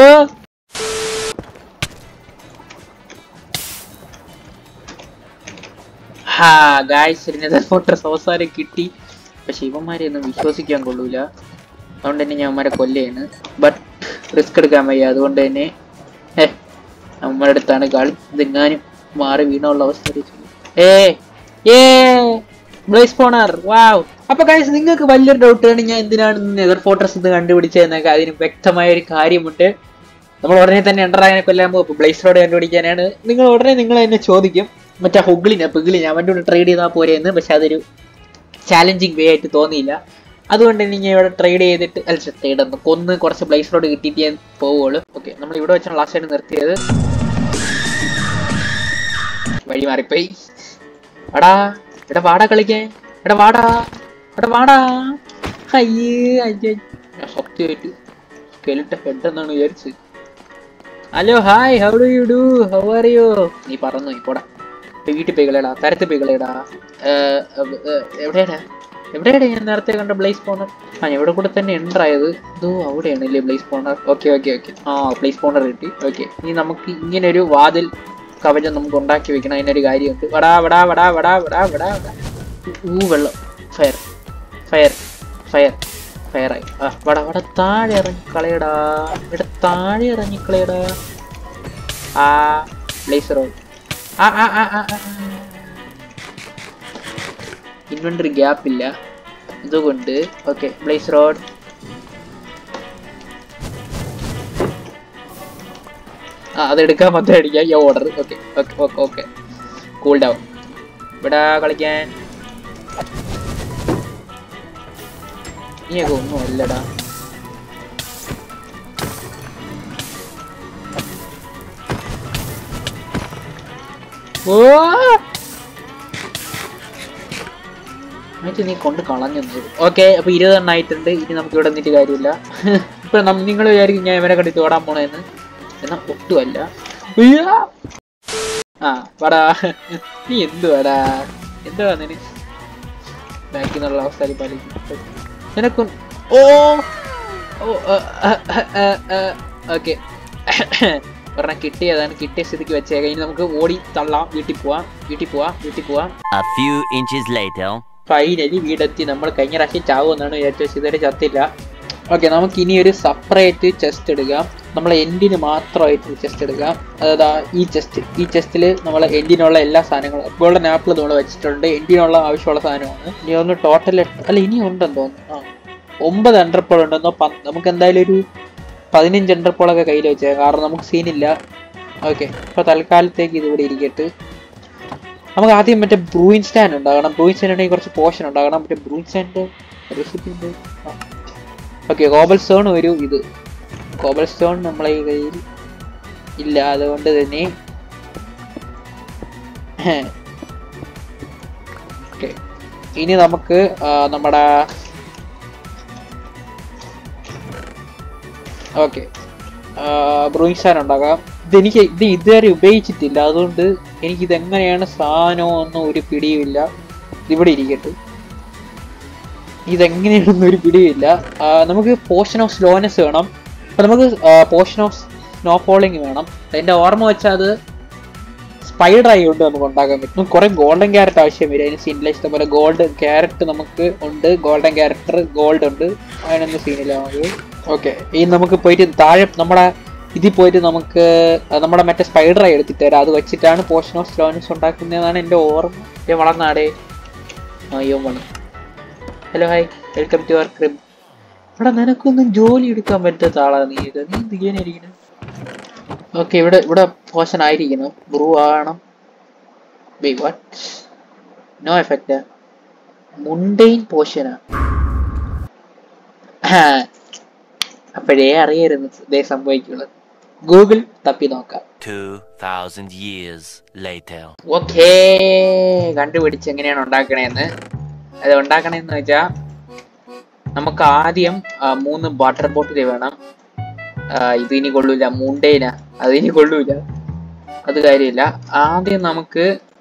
ഹാ ഗായ്സ് നെതർ ഫോർട്രസ് അവസാനം കിട്ടി. പക്ഷെ ഇവന്മാരെ ഒന്നും വിശ്വസിക്കാൻ കൊള്ളൂല. അതുകൊണ്ട് തന്നെ ഞാൻ അവന്മാരെ കൊല്ലാണ്. ബട്ട് റിസ്ക് എടുക്കാൻ വയ്യ. അതുകൊണ്ട് തന്നെ ഏ നമ്മുടെ അടുത്താണ് കളി. ഇതെങ്ങാനും മാറി വീണുള്ള അവസ്ഥ. ഏ ഏ ബ്ലേസ് സ്പോണർ വാവ്. അപ്പൊ ഗൈസ് നിങ്ങൾക്ക് വലിയൊരു ഡൗട്ടാണ് ഞാൻ എന്തിനാണ് നെതർ ഫോർട്രസ് ഇത് കണ്ടുപിടിച്ചതെന്നൊക്കെ. അതിന് വ്യക്തമായ ഒരു കാര്യമുണ്ട്. നമ്മൾ ഉടനെ തന്നെ എൻഡറാഗനെ കൊല്ലാൻ പോകും. ബ്ലേസ് റോഡ് കണ്ടുപിടിക്കാനാണ്. നിങ്ങൾ ഉടനെ നിങ്ങൾ എന്നെ ചോദിക്കും മറ്റേ ഹൊഗ്ലിനെ പിഗിളിനെ അവൻ്റെ കൂടെ ട്രേഡ് ചെയ്താൽ പോരെയെന്ന്. പക്ഷെ അതൊരു ചാലഞ്ചിങ് വേ ആയിട്ട് തോന്നിയില്ല. അതുകൊണ്ട് തന്നെ ഞാൻ ഇവിടെ ട്രേഡ് ചെയ്തിട്ട് അല്ല ട്രേഡ് ഒന്ന് കൊന്ന് കുറച്ച് ബ്ലേസ് റോഡ് കിട്ടിയിട്ട് ഞാൻ പോവുള്ളൂ. ഓക്കെ നമ്മൾ ഇവിടെ വെച്ചാണ് ലാസ്റ്റ് ആയിട്ട് നിർത്തിയത്. വഴി മാറിപ്പോയി. എടാ എടാ വാടാ കളിക്കാൻ. എടാ വാടാ എടാ വാടാ. അയ്യേ അയ്യ ഞാൻ സത്യമായിട്ട് സ്കെലിട്ടൻ ഹെഡ് എന്നാണ് വിചാരിച്ചത്. Hello hi how do you do how are you. നീ പറഞ്ഞു ഇപ്പോടാ വീട്ടിൽ പോയികളേടാ തരത്ത് പോയികളേടാ. എവിടെയാടാ എവിടെയാടാ ഞാൻ നേരത്തെ കണ്ട ബ്ലേസ് സ്പോണർ? ആ ഇവിടെ കൂടെ തന്നെ എൻ്റർ ആയത്. ഇതോ അവിടെയാണല്ലേ blaze spawner. Okay okay okay ആ ബ്ലേസ് സ്പോണർ കിട്ടി. ഓക്കെ ഇനി നമുക്ക് ഇങ്ങനെ ഒരു വാതിൽ കവചം നമുക്ക് ഉണ്ടാക്കി വെക്കണം. അതിനൊരു കാര്യമുണ്ട്. വടാ വടാ വടാ വടാ വടാ വടാ വടാ ഊ വെള്ളം ഫയർ ഫയർ ഫയർ ഫയറായി. ആ വടാ വട താഴെ ഇറങ്ങിക്കളയടാ. ഇവിടെ താഴെ ഇറങ്ങിക്കളയടാ. ആ ബ്ലേസ് റോഡ് ആ ആ ആ ആ ഇൻവെന്ററി ഗ്യാപ്പ് ഇല്ല ഇതുകൊണ്ട്. ഓക്കെ ബ്ലേസ് റോഡ് ആ അതെടുക്കാൻ മാത്രം അടിക്കാം. ഈ order okay okay okay okay cool down. ഇവിടെ കളിക്കാൻ നീയൊക്കെ ഒന്നും അല്ലടാ. ഓ നീ കൊണ്ട് കളഞ്ഞു. ഓക്കെ അപ്പൊ ഇരുപതെണ്ണം ആയിട്ടുണ്ട്. ഇനി നമുക്ക് ഇവിടെ നിന്നിട്ട് കാര്യമില്ല. ഇപ്പൊ നിങ്ങൾ വിചാരിക്കും ഞാൻ ഇവരെ കണ്ടിട്ട് ഓടാൻ പോണെന്ന്. എന്നാ ഒട്ടുമല്ല. ആ വടാ നീ എന്തുവാടാ എന്തുവാ നിന് ബാക്കിൽ നിന്നുള്ള അവസ്ഥ പാലിക്കും നിനക്കും. ഓ ഓക്കെ ഒരെണ്ണം കിട്ടിയതാണ്. കിട്ടിയ സ്ഥിതിക്ക് വെച്ചേ കഴിഞ്ഞ് നമുക്ക് ഓടി തള്ളാം. വീട്ടിൽ പോവാം വീട്ടിൽ പോവാം വീട്ടിൽ പോവാം. ഫൈനലി വീടെത്തി. നമ്മൾ കഴിഞ്ഞ പ്രാവശ്യം ചാവുമെന്നാണ് വിചാരിച്ചത്. ഇതുവരെ ചത്തില്ല. ഓക്കെ നമുക്ക് ഇനി ഒരു സെപ്പറേറ്റ് ചെസ്റ്റ് എടുക്കാം. നമ്മളെ എൻഡിന് മാത്രമായിട്ട് ചെസ്റ്റ് എടുക്കാം. അതായത് ഈ ചെസ്റ്റ് ഈ ചെസ്റ്റിൽ നമ്മൾ എൻഡിനുള്ള എല്ലാ സാധനങ്ങളും ഗോൾഡൻ ആപ്പിൾ നമ്മൾ വെച്ചിട്ടുണ്ട്. എൻഡിനുള്ള ആവശ്യമുള്ള സാധനമാണ്. ഇനി ഒന്ന് ടോട്ടൽ അല്ല ഇനി ഉണ്ടെന്ന് തോന്നുന്നു. ആ ഒമ്പത് എൻഡർപോൾ ഉണ്ടെന്നോ. നമുക്ക് എന്തായാലും ഒരു പതിനഞ്ച് എൻഡർപോളൊക്കെ കയ്യിൽ വെച്ചേക്കാം. കാരണം നമുക്ക് സീനില്ല. ഓക്കെ ഇപ്പോൾ തൽക്കാലത്തേക്ക് ഇതിവിടെ ഇരിക്കട്ട്. നമുക്ക് ആദ്യം മറ്റേ ബ്രൂയിൻ സ്റ്റാൻഡ് ഉണ്ടാകണം. ബ്രൂയിൻ സ്റ്റാൻഡ് ഉണ്ടെങ്കിൽ കുറച്ച് പോഷൻ ഉണ്ടാകണം. മറ്റേ ബ്രൂയിൻ സ്റ്റാൻഡ് റെസിപ്പി ഉണ്ട്. ഓക്കെ, കോബൽ സ്റ്റോൺ ഒരു ഇത് കോബൽ സ്റ്റോൺ നമ്മളെ കയ്യിൽ ഇല്ല, അതുകൊണ്ട് തന്നെ ഓക്കെ ഇനി നമുക്ക് നമ്മുടെ ഓക്കെ ബ്രൂയിൻ സ്റ്റാൻഡ് ഉണ്ടാക്കാം. ഇതെനിക്ക് ഇത് ഇതുവരെ ഉപയോഗിച്ചിട്ടില്ല, അതുകൊണ്ട് എനിക്കിതെങ്ങനെയാണ് സാധനം ഒന്നും ഒരു പിടിയുമില്ല. ഇവിടെ ഇരിക്കട്ടെ, ഇതെങ്ങനെയാണെന്നും ഒരു പിടിയില്ല. നമുക്ക് പോഷൻ ഓഫ് സ്ലോനെസ് വേണം. അപ്പം നമുക്ക് പോഷൻ ഓഫ് സ്നോ ഫോളിങ് വേണം. അതിൻ്റെ ഓർമ്മ വെച്ചാൽ അത് സ്പൈഡർ ആയി കൊണ്ട് നമുക്ക് ഉണ്ടാക്കാൻ പറ്റും. കുറേ ഗോൾഡൻ ക്യാരറ്റ് ആവശ്യം വരും. അതിന് സീനില്ല. ഇഷ്ടംപോലെ ഗോൾഡ് ക്യാരറ്റ് നമുക്ക് ഉണ്ട്. ഗോൾഡൻ ക്യാരക്ടർ ഗോൾഡ് ഉണ്ട്, അതിനൊന്നും സീനില്ല നമുക്ക്. ഓക്കെ, ഈ നമുക്ക് പോയിട്ട് താഴെ നമ്മുടെ ഇതിൽ പോയിട്ട് നമുക്ക് നമ്മുടെ മറ്റേ സ്പൈഡർ ആയി എടുത്തിട്ട് തരാം. അത് വെച്ചിട്ടാണ് പോഷൻ ഓഫ് സ്ലോനെസ് ഉണ്ടാക്കുന്നതെന്നാണ് എൻ്റെ ഓർമ്മ. ഞാൻ വളർന്നാടേ അയ്യോ വന്നു. Hello hi, welcome to our crib. ഇവിടെ നിനക്കൊന്നും ജോലി എടുക്കാൻ പറ്റാത്ത ആളാണ് നീ. നീ എന്ത് ചെയ്യാനായിരിക്കണം? ഓക്കെ, ഇവിടെ ഇവിടെ പോഷൻ ആയിരിക്കണം. ബ്രൂ ആകണം. വാട്ട് നോ എഫക്റ്റ് മുണ്ടെയിൻ പോഷനാ. അപ്പോഴേ അറിയരുത് ഇതേ സംഭവിക്കുള്ളത്. ഗൂഗിൾ തപ്പി നോക്കാം. two thousand years later. Okay, കണ്ടുപിടിച്ച് എങ്ങനെയാണ് ഉണ്ടാക്കണേന്ന്. അത് ഉണ്ടാക്കണേന്ന് വെച്ചാ നമുക്ക് ആദ്യം മൂന്ന് വാട്ടർ ബോട്ടിൽ വേണം. ഇത് ഇനി കൊള്ളൂല, മുണ്ടേന അത് ഇനി കൊള്ളൂല, അത് കാര്യമില്ല. ആദ്യം നമുക്ക്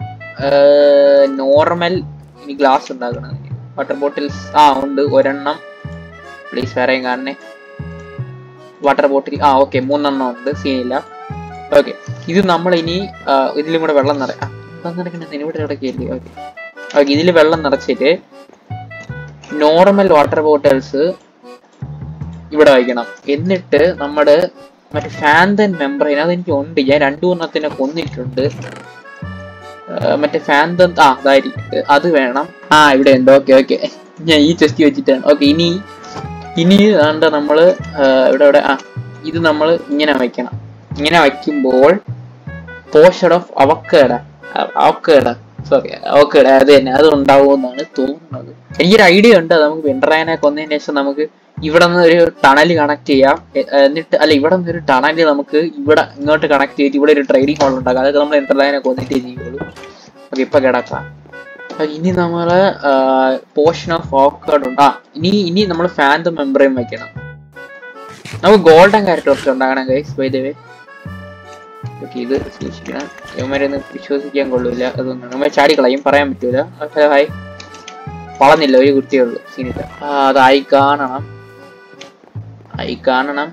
നോർമൽ ഇനി ഗ്ലാസ് ഉണ്ടാക്കണം. വാട്ടർ ബോട്ടിൽസ് ആ ഉണ്ട് ഒരെണ്ണം. പ്ലീസ് വേറെയും കാണണേ. വാട്ടർ ബോട്ടിൽ ആ ഓക്കെ മൂന്നെണ്ണം ഉണ്ട്, സീനില്ല. ഓക്കെ, ഇത് നമ്മൾ ഇനി ഇതിലും കൂടെ വെള്ളം നിറയാം. നിറയ്ക്കണേ ഇവിടെ ഇടയ്ക്കല്ലേ. ഓക്കെ ഓക്കെ ഇതിൽ വെള്ളം നിറച്ചിട്ട് നോർമൽ വാട്ടർ ബോട്ടിൽസ് ഇവിടെ വയ്ക്കണം. എന്നിട്ട് നമ്മുടെ മറ്റേ ഫാന്തൻ മെമ്പറൈൻ അതെനിക്ക് ഉണ്ട്, ഞാൻ രണ്ടു മൂന്നെണ്ണത്തിനെ കൊന്നിട്ടുണ്ട്. മറ്റേ ഫാന്തൻ ആ അതായിരിക്കും, അത് വേണം. ആ ഇവിടെ ഉണ്ട്. ഓക്കെ ഓക്കെ ഞാൻ ഈ ചെസ്റ്റ് വെച്ചിട്ടാണ്. ഓക്കെ ഇനി ഇനി വേണ്ട നമ്മള് ഇവിടെ ഇവിടെ ആ ഇത് നമ്മൾ ഇങ്ങനെ വയ്ക്കണം. ഇങ്ങനെ വയ്ക്കുമ്പോൾ പോഷൻ ഓഫ് അവക്കേട അവക്കേട സോറി അവക്കേട അത് തന്നെ അത് ഉണ്ടാവുമെന്നാണ് തോന്നുന്നത്. എനിക്കൊരു ഐഡിയ ഉണ്ട്. അത് നമുക്ക് വെണ്ടറായനെ കൊന്നതിന് ശേഷം നമുക്ക് ഇവിടെ നിന്ന് ഒരു ടണൽ കണക്ട് ചെയ്യാം. എന്നിട്ട് അല്ല ഇവിടെ നിന്ന് ഒരു ടണൽ നമുക്ക് ഇവിടെ ഇങ്ങോട്ട് കണക്ട് ചെയ്തിട്ട് ഇവിടെ ഒരു ട്രേഡിംഗ് ഹോൾ ഉണ്ടാക്കാം. അതൊക്കെ നമ്മൾ വെണ്ടറായനെ കൊന്നിട്ടേ ചെയ്യുള്ളൂ. ഓക്കെ ഇപ്പൊ കിടക്കാം. ഇനി നമ്മള് പോഷൻ ഓഫ് അവക്കേഡ് ഉണ്ട്. ആ ഇനി ഇനി നമ്മൾ ഫാന്തം മെമ്പറൈൻ വയ്ക്കണം. നമുക്ക് ഗോൾഡൻ ക്യാരറ്റ് കുറച്ച് ഉണ്ടാകണം guys by the way. Okay ഇത് സൂക്ഷിക്കണം, ഇവന്മാരൊന്നും വിശ്വസിക്കാൻ കൊള്ളൂല. അതൊന്നും നമ്മൾ ചാടിക്കളയും, പറയാൻ പറ്റൂല. ഹലോ ഹായ്, വളർന്നില്ല ഒരു കുട്ടിയുള്ളൂ, സീനില്ല. ആ അതായി കാണണം, ആയി കാണണം.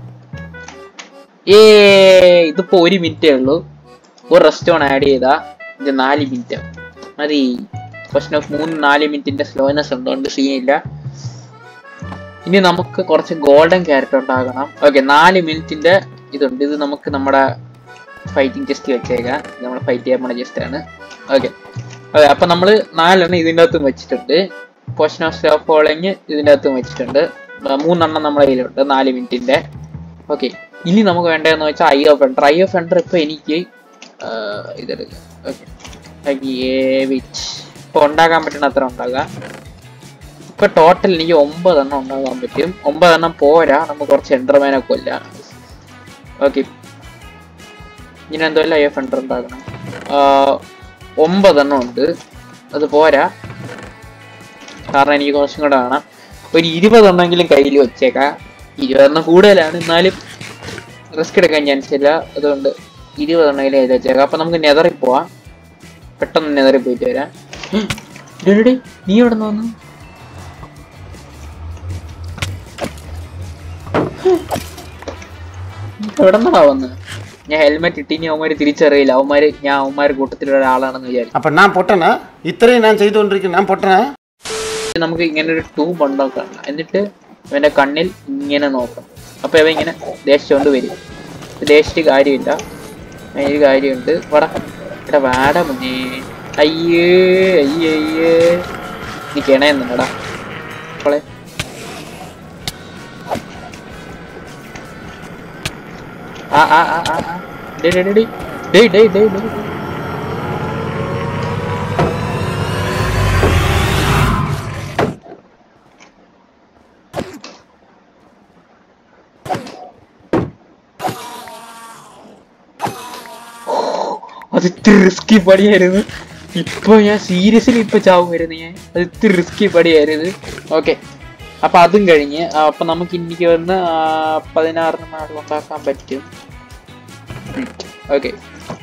ഏ ഇതിപ്പോ ഒരു മിനിറ്റേ ഉള്ളൂ. ഒരു റെസ്റ്റോൺ ആഡ് ചെയ്താ ഇത് നാല് മിനിറ്റ് മതി. ക്വസ്റ്റൻ ഓഫ് മൂന്ന് നാല് മിനിറ്റിന്റെ സ്ലോനെസ് ഉണ്ടോണ്ട് സീനില്ല. ഇനി നമുക്ക് കുറച്ച് ഗോൾഡൻ ക്യാരറ്റ് ഉണ്ടാകണം. ഓക്കെ നാല് മിനിറ്റിന്റെ ഇതുണ്ട്. ഇത് നമുക്ക് നമ്മുടെ ഫൈറ്റിംഗ് ജസ്റ്റ് വെച്ചേക്കാം. നമ്മൾ ഫൈറ്റ് ചെയ്യാൻ പോണ ജസ്റ്റ് ആണ്. ഓക്കെ അതെ അപ്പൊ നമ്മള് നാലെണ്ണം ഇതിൻ്റെ അകത്തും വെച്ചിട്ടുണ്ട്. പോഷൻ ഓഫ് സ്ലോ ഫോളിങ് ഇതിൻ്റെ അകത്തും വെച്ചിട്ടുണ്ട്. മൂന്നെണ്ണം നമ്മുടെ കയ്യിലുണ്ട് നാല് മിനിറ്റിന്റെ. ഓക്കെ ഇനി നമുക്ക് വേണ്ടതെന്ന് വെച്ചാൽ eye of ender. Eye of ender ഇപ്പൊ എനിക്ക് ഇതെടുക്കാം. ഓക്കെ ഇപ്പൊ ഉണ്ടാക്കാൻ പറ്റുന്ന അത്ര ഉണ്ടാകാം. ഇപ്പൊ ടോട്ടൽ എനിക്ക് ഒമ്പതെണ്ണം ഉണ്ടാകാൻ പറ്റും. ഒമ്പതെണ്ണം പോരാ, നമുക്ക് കുറച്ച് എൻഡർമാനെ കൊല്ലാം. ഓക്കെ ഇങ്ങനെ എന്തോല്ല ഐ എഫ് എൻഡർ ഉണ്ടാക്കണം. ഒമ്പതെണ്ണം ഉണ്ട്, അത് പോരാ, കാരണം എനിക്ക് കുറച്ചും കൂടെ വേണം. ഒരു ഇരുപതെണ്ണമെങ്കിലും കയ്യിൽ വെച്ചേക്കാം. ഇരുപതെണ്ണം കൂടുതലാണ്, എന്നാലും റിസ്ക് എടുക്കാൻ ചാൻസ് ഇല്ല. അതുകൊണ്ട് ഇരുപതെണ്ണമെങ്കിലും കയ്യിൽ വെച്ചേക്കാം. അപ്പൊ നമുക്ക് നെതറിൽ പോവാം. പെട്ടെന്ന് നെതറിൽ പോയിട്ട് വരാം. നീ എവിടെ നിന്ന് വന്നു? എവിടെ നിന്നാ വന്ന്? ഞാൻ ഹെൽമെറ്റ് ഇട്ട് ഇനി അവന്മാര് തിരിച്ചറിയില്ല. അവന്മാര് ഞാൻ അവന്മാര് കൂട്ടത്തിലുള്ള ഒരാളാണെന്ന് വിചാരിച്ചു. അപ്പൊ ഞാൻ പൊട്ടനാ? ഇത്രയും ഞാൻ ചെയ്തോണ്ടിരിക്കുന്നു, ഞാൻ പൊട്ടനാ? നമുക്ക് ഇങ്ങനെ ഒരു ട്യൂബ് ഉണ്ടാക്കണം. എന്നിട്ട് ഇവന്റെ കണ്ണിൽ ഇങ്ങനെ നോക്കണം. അപ്പൊ ഇവ ഇങ്ങനെ ദേശിച്ചുകൊണ്ട് വരും. ദേശിച്ച് കാര്യമില്ല, ഒരു കാര്യമുണ്ട്. വട എടാ വാട മുന്നേ. അയ്യേ അയ്യേ അയ്യേ നീ കിണയെന്നുണ്ടടാ അപ്പോളെ. ആ ആ ആ ആ ഡേ ഡേ ഡേ ഡേ ഡേ ഡേ ഡേ അത് ഇത്തിരി റിസ്കി പടിയായിരുന്നു. ഇപ്പൊ ഞാൻ സീരിയസ്ലി ഇപ്പൊ ചാവുമായിരുന്നു ഞാൻ. അത് ഇത്തിരി റിസ്കി പടിയായിരുന്നു. ഓക്കെ, അപ്പൊ അതും കഴിഞ്ഞ് അപ്പൊ നമുക്ക് എനിക്ക് വന്ന് പതിനാറിന് നാൾ ഉണ്ടാക്കാൻ പറ്റും. ഓക്കെ,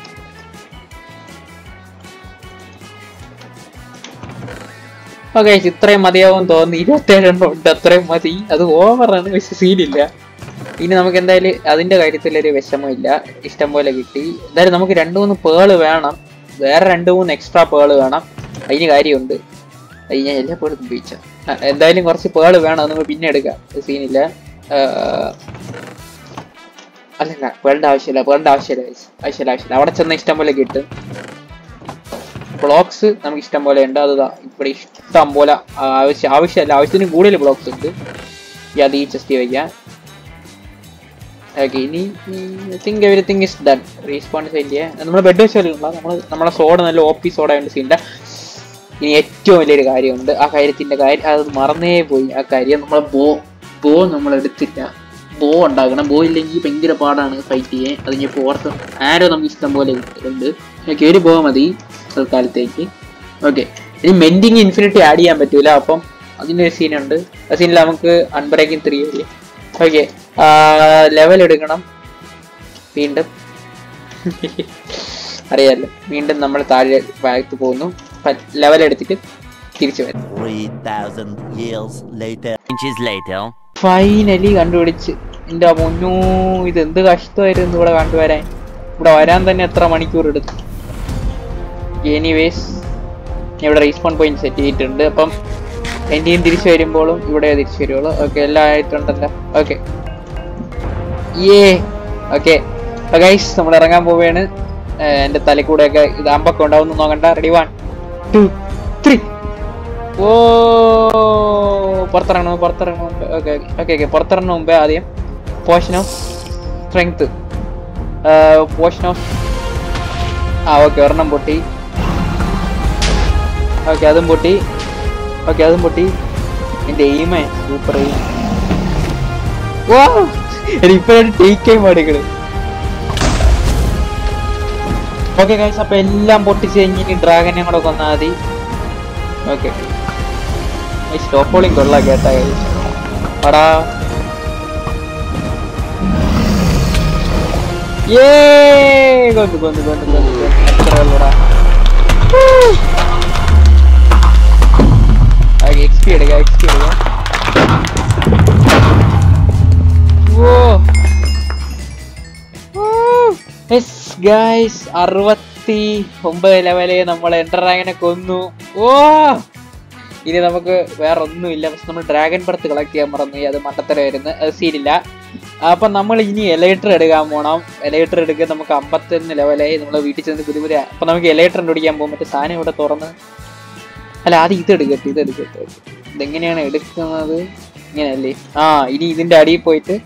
ഓക്കെ ഇത്രയും മതിയാവും തോന്നി. ഇരുപത്തേഴെണ്ണം ഉണ്ട്, അത്രയും മതി. അത് ഓവറാണ്, പക്ഷെ സീനില്ല. ഇനി നമുക്ക് എന്തായാലും അതിന്റെ കാര്യത്തിലൊരു വിഷമമില്ല, ഇഷ്ടം പോലെ കിട്ടി. എന്തായാലും നമുക്ക് രണ്ടു മൂന്ന് പേള് വേണം, വേറെ രണ്ടു മൂന്ന് എക്സ്ട്രാ പേള് വേണം. അതിന് കാര്യമുണ്ട്. അത് ഞാൻ എല്ലാ പേളും ഉപയോഗിച്ച എന്തായാലും കുറച്ച് പേള് വേണം, അത് നമുക്ക് പിന്നെ എടുക്കാം, സീനില്ല. അല്ലല്ല, പേളിന്റെ ആവശ്യമില്ല, പേളിന്റെ ആവശ്യമില്ല ആവശ്യമില്ല ആവശ്യമില്ല അവിടെ ചെന്ന ഇഷ്ടം പോലെ കിട്ടും. ബ്ലോക്സ് നമുക്ക് ഇഷ്ടം പോലെ ഉണ്ട്. അത് ഇവിടെ ഇഷ്ടം പോലെ ആവശ്യം ആവശ്യമല്ല ആവശ്യത്തിന് കൂടുതൽ ബ്ലോക്സ് ഉണ്ട്. അത് ഈ ചെസ്റ്റ് വയ്ക്കാം. ഓക്കെ, ഇനി I think everything is done. Respawn ചെയ്യാൻ നമ്മുടെ ബെഡ് വെച്ചാലുള്ള നമ്മൾ നമ്മളെ സോഡ നല്ല ഒ പി സോഡ ഉണ്ട് സീനില്ല. ഇനി ഏറ്റവും വലിയൊരു കാര്യമുണ്ട്, ആ കാര്യത്തിന്റെ കാര്യം അത് മറന്നേ പോയി. ആ കാര്യം നമ്മളെ ബോ ബോ നമ്മൾ എടുത്തില്ല. ബോ ഉണ്ടാക്കണം. ബോ ഇല്ലെങ്കിൽ ഭയങ്കര പാടാണ് ഫൈറ്റ് ചെയ്യാൻ. അത് ഞാൻ പുറത്ത് ആരോ നമുക്ക് ഇഷ്ടം പോലെ ഉണ്ട്. ഓക്കെ, ഒരു ബോ മതി തൽക്കാലത്തേക്ക്. ഓക്കെ, ഇനി മെൻഡിങ് ഇൻഫിനിറ്റി ആഡ് ചെയ്യാൻ പറ്റൂല, അപ്പം അതിൻ്റെ ഒരു സീനുണ്ട്. ആ സീനിൽ നമുക്ക് അൺബ്രേക്കിംഗ് ത്രീ അല്ലേ. ഓക്കെ, ലെവൽ എടുക്കണം വീണ്ടും. അറിയാലോ, വീണ്ടും നമ്മൾ താഴെ ഭാഗത്ത് പോകുന്നു. ലെവൽ എടുത്തിട്ട് തിരിച്ചു വരും. ഫൈനലി കണ്ടുപിടിച്ച്. എന്റെ മുന്നൂ, ഇത് എന്ത് കഷ്ടമായിരുന്നു ഇവിടെ കണ്ടുവരാൻ. ഇവിടെ വരാൻ തന്നെ എത്ര മണിക്കൂർ എടുത്തു. എനിവേസ്, ഞാൻ ഇവിടെ റീസ്പോൺ പോയിന്റ് സെറ്റ് ചെയ്തിട്ടുണ്ട്. അപ്പം എന്റെയും തിരിച്ചു വരുമ്പോഴും ഇവിടെ തിരിച്ചു വരുവുള്ളൂ. ഓക്കെ, എല്ലാം ആയിട്ടുണ്ടല്ലോ. ഓക്കെ, ഏ ഓക്കെ ഗൈസ്, നമ്മൾ ഇറങ്ങാൻ പോവുകയാണ്. എന്റെ തലക്കൂടെയൊക്കെ ഇത് അമ്പൊക്കെ ഉണ്ടാവുന്ന നോക്കണ്ട. Ready, one two three. ഓ, പുറത്തിറങ്ങണം പുറത്തിറങ്ങണം മുമ്പ്. ഓക്കെ ഓക്കെ ഓക്കെ പുറത്തിറങ്ങുന്ന മുമ്പേ ആദ്യം potion of strength, potion of ആ ഓക്കെ ഒരെണ്ണം പൊട്ടി. ഓക്കെ, അതും പൊട്ടി. ഓക്കെ, അതും പൊട്ടി. എന്റെ എയിമേ സൂപ്പർ. ഓ, ഇപ്പോഴാണ് ടീക്കൈ മാടികള്. ഓക്കെ ഗൈസ്, അപ്പൊ എല്ലാം പൊട്ടിച്ച് കഴിഞ്ഞിട്ട് ഡ്രാഗനെ കൂടെ കൊന്നാൽ മതി. ഓക്കെ, സ്റ്റോപ്പ് ഹോളിങ് കൊള്ളാം കേട്ടാ ഗൈസ്. പടാ ഏ കൊന്നു കൊന്നു കൊന്നു കൊന്നു എത്ര ഉള്ളൂടാ. എക്സ്പി എടുക്കാം, എക്സ്പി എടുക്കാം. ഗൈസ്, അറുപത്തി ഒമ്പത് ലെവല് നമ്മൾ എൻഡർ ഡ്രാഗനെ കൊന്നു. ഓ, ഇനി നമുക്ക് വേറെ ഒന്നുമില്ല. പക്ഷെ നമ്മൾ ഡ്രാഗൺ ബർത്ത് കളക്ട് ചെയ്യാൻ മറന്നു, അത് മണ്ടത്തരമായിരുന്നു. അത് സീനില്ല. അപ്പൊ നമ്മൾ ഇനി എലൈറ്റർ എടുക്കാൻ പോണം. എലൈറ്റർ എടുക്കുക. നമുക്ക് അമ്പത്തൊന്ന് ലെവലായി. നമ്മൾ വീട്ടിൽ ചെന്ന് പുതിയ പുതിയ അപ്പൊ നമുക്ക് എലൈറ്റർ കണ്ടുപിടിക്കാൻ പോകും. മറ്റേ സാധനം ഇവിടെ തുറന്ന് അല്ല, ആദ്യം ഇത് എടുക്കട്ടെ, ഇത് എടുക്കട്ടെ. ഇതെങ്ങനെയാണ് എടുക്കുന്നത്? ഇങ്ങനെയല്ലേ? ആ, ഇനി ഇതിന്റെ അടിയിൽ പോയിട്ട്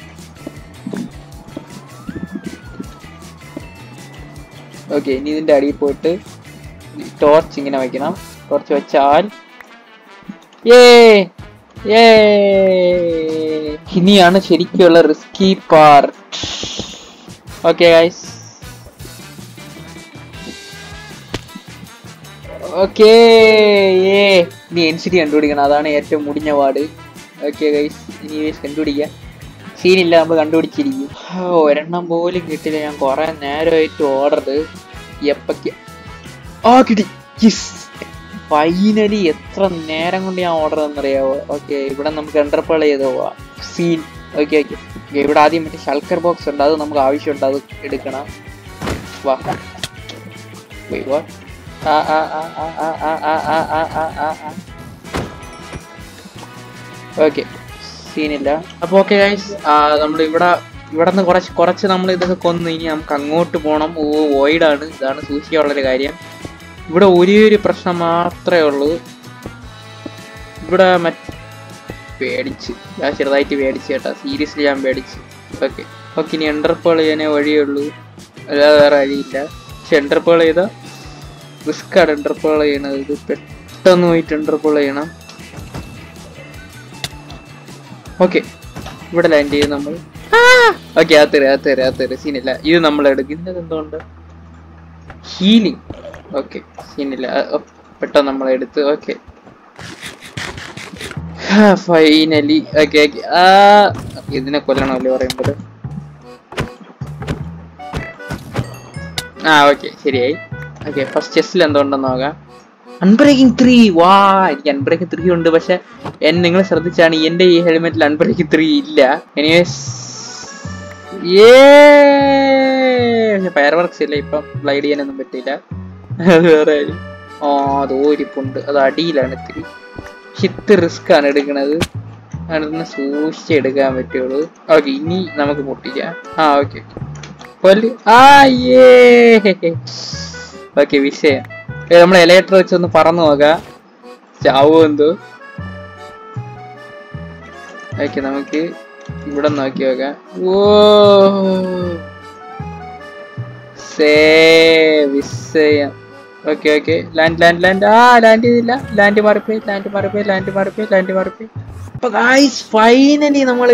ഓക്കെ ഇനി ഇതിന്റെ അടിയിൽ പോയിട്ട് ടോർച്ച് ഇങ്ങനെ വയ്ക്കണം. ടോർച്ച് വെച്ചാൽ ഏ ഇനിയാണ് ശരിക്കുള്ള risky part. Okay guys, okay ഇനി എൻ സി ടി കണ്ടുപിടിക്കണം. അതാണ് ഏറ്റവും മുടിഞ്ഞ പാട്. ഓക്കെ ഗൈസ്, ഇനി കണ്ടുപിടിക്കാം. സീനില്ല, നമ്മൾ കണ്ടുപിടിച്ചിരിക്കും. ഒരെണ്ണം പോലും കിട്ടില്ല. ഞാൻ കുറെ നേരമായിട്ട് ഓർഡർ എപ്പക്ക് ആ കിട്ടി. ഫൈനലി എത്ര നേരം കൊണ്ട് ഞാൻ ഓർഡർ തന്നറിയാവോ. ഓക്കെ, ഇവിടെ നമുക്ക് എൻ്റർപ്രൈസ് ചെയ്ത് പോവാം. സീൻ. ഓക്കെ ഓക്കെ ഇവിടെ ആദ്യം മറ്റേ ഷൾക്കർ ബോക്സ് ഉണ്ട്, അത് നമുക്ക് ആവശ്യമുണ്ട്, അത് എടുക്കണം. വാ ഓക്കെ, സീനില്ല. അപ്പൊ ഓക്കെ ഗൈസ്, നമ്മൾ ഇവിടെ ഇവിടെ നിന്ന് കുറച്ച് കുറച്ച് നമ്മൾ ഇതൊക്കെ കൊന്ന് ഇനി നമുക്ക് അങ്ങോട്ട് പോകണം. ഓ, വോയിഡാണ്. ഇതാണ് സൂക്ഷിക്കാനുള്ളൊരു കാര്യം. ഇവിടെ ഒരേ ഒരു പ്രശ്നം മാത്രമേ ഉള്ളൂ. ഇവിടെ മറ്റ് പേടിച്ച് ഞാൻ ചെറുതായിട്ട് പേടിച്ച് കേട്ടാ. സീരിയസ്ലി ഞാൻ പേടിച്ച്. ഓക്കെ ഓക്കെ ഇനി എൻ്റർപേൾ ചെയ്യാനേ വഴിയുള്ളൂ, അല്ലാതെ വേറെ വഴിയില്ല. പക്ഷെ എൻ്റർപേൾ ചെയ്താൽ റിസ്ക്കാണ് എൻ്റർപേൾ ചെയ്യണത്. ഇത് പെട്ടെന്ന് പോയിട്ട് എൻ്റർപേൾ ചെയ്യണം. ഓക്കെ, ഇവിടെ ലാൻഡ് ചെയ്യും നമ്മൾ. ഓക്കെ, അകത്തേറി അകത്തേറി അകത്തേറി സീനില്ല. ഇത് നമ്മൾ എടുക്കും. ഇതിൻ്റെ എന്തുകൊണ്ട് ഹീലിംഗ്. ഓക്കെ, സീനില്ല, പെട്ടെന്ന് നമ്മളെടുത്ത്. Okay, finally. ഓക്കെ ഓക്കെ, ആ ഇതിനെ കൊല്ലണമല്ലേ പറയുമ്പോൾ. ആ ഓക്കെ, ശരിയായി. ഓക്കെ, ഫസ്റ്റ് ചെസ്സിൽ എന്തുകൊണ്ടെന്ന് നോക്കാം. Unbreaking three. വാ, എനിക്ക് അൺബ്രേക്കിംഗ് ത്രീ ഉണ്ട്. പക്ഷെ നിങ്ങൾ ശ്രദ്ധിച്ചാണ് എന്റെ ഈ ഹെൽമെറ്റിൽ അൺബ്രേക്കിംഗ് ത്രീ ഇല്ല. എനിവേസ്, ഫയർ വർക്ക്സ് ഇല്ല, ഇപ്പം ഗ്ലൈഡ് ചെയ്യാനൊന്നും പറ്റില്ല. അത് വേറെ കാര്യം. ആ, അത് ഓരിപ്പുണ്ട്, അത് അടിയിലാണ് ഇത്തിരി. ഹിത്ത് റിസ്ക് ആണ് എടുക്കണത്, അതൊന്ന് സൂക്ഷിച്ചെടുക്കാൻ പറ്റുള്ളൂ. ഓക്കെ, ഇനി നമുക്ക് പൊട്ടിക്കാം. ആ ഓക്കെ ഓക്കെ, വിഷയം. നമ്മൾ എലക്ട്ര വെച്ചൊന്ന് പറന്നു നോക്കാം, ചാവോ എന്തോ. ഓക്കെ, നമുക്ക് ഇവിടെ നോക്കി നോക്കാം. ഓ സേ വിഷയം. Okay okay, land land land. ആ ലാൻഡ് ചെയ്തില്ല, ലാൻഡ് മാറിപ്പോയി, ലാൻഡ് മാറിപ്പോയി, ലാൻഡ് മാറിപ്പോയി, ലാൻഡ് മാറിപ്പോയി. അപ്പൊ ഗായ്സ്, ഫൈനലി നമ്മൾ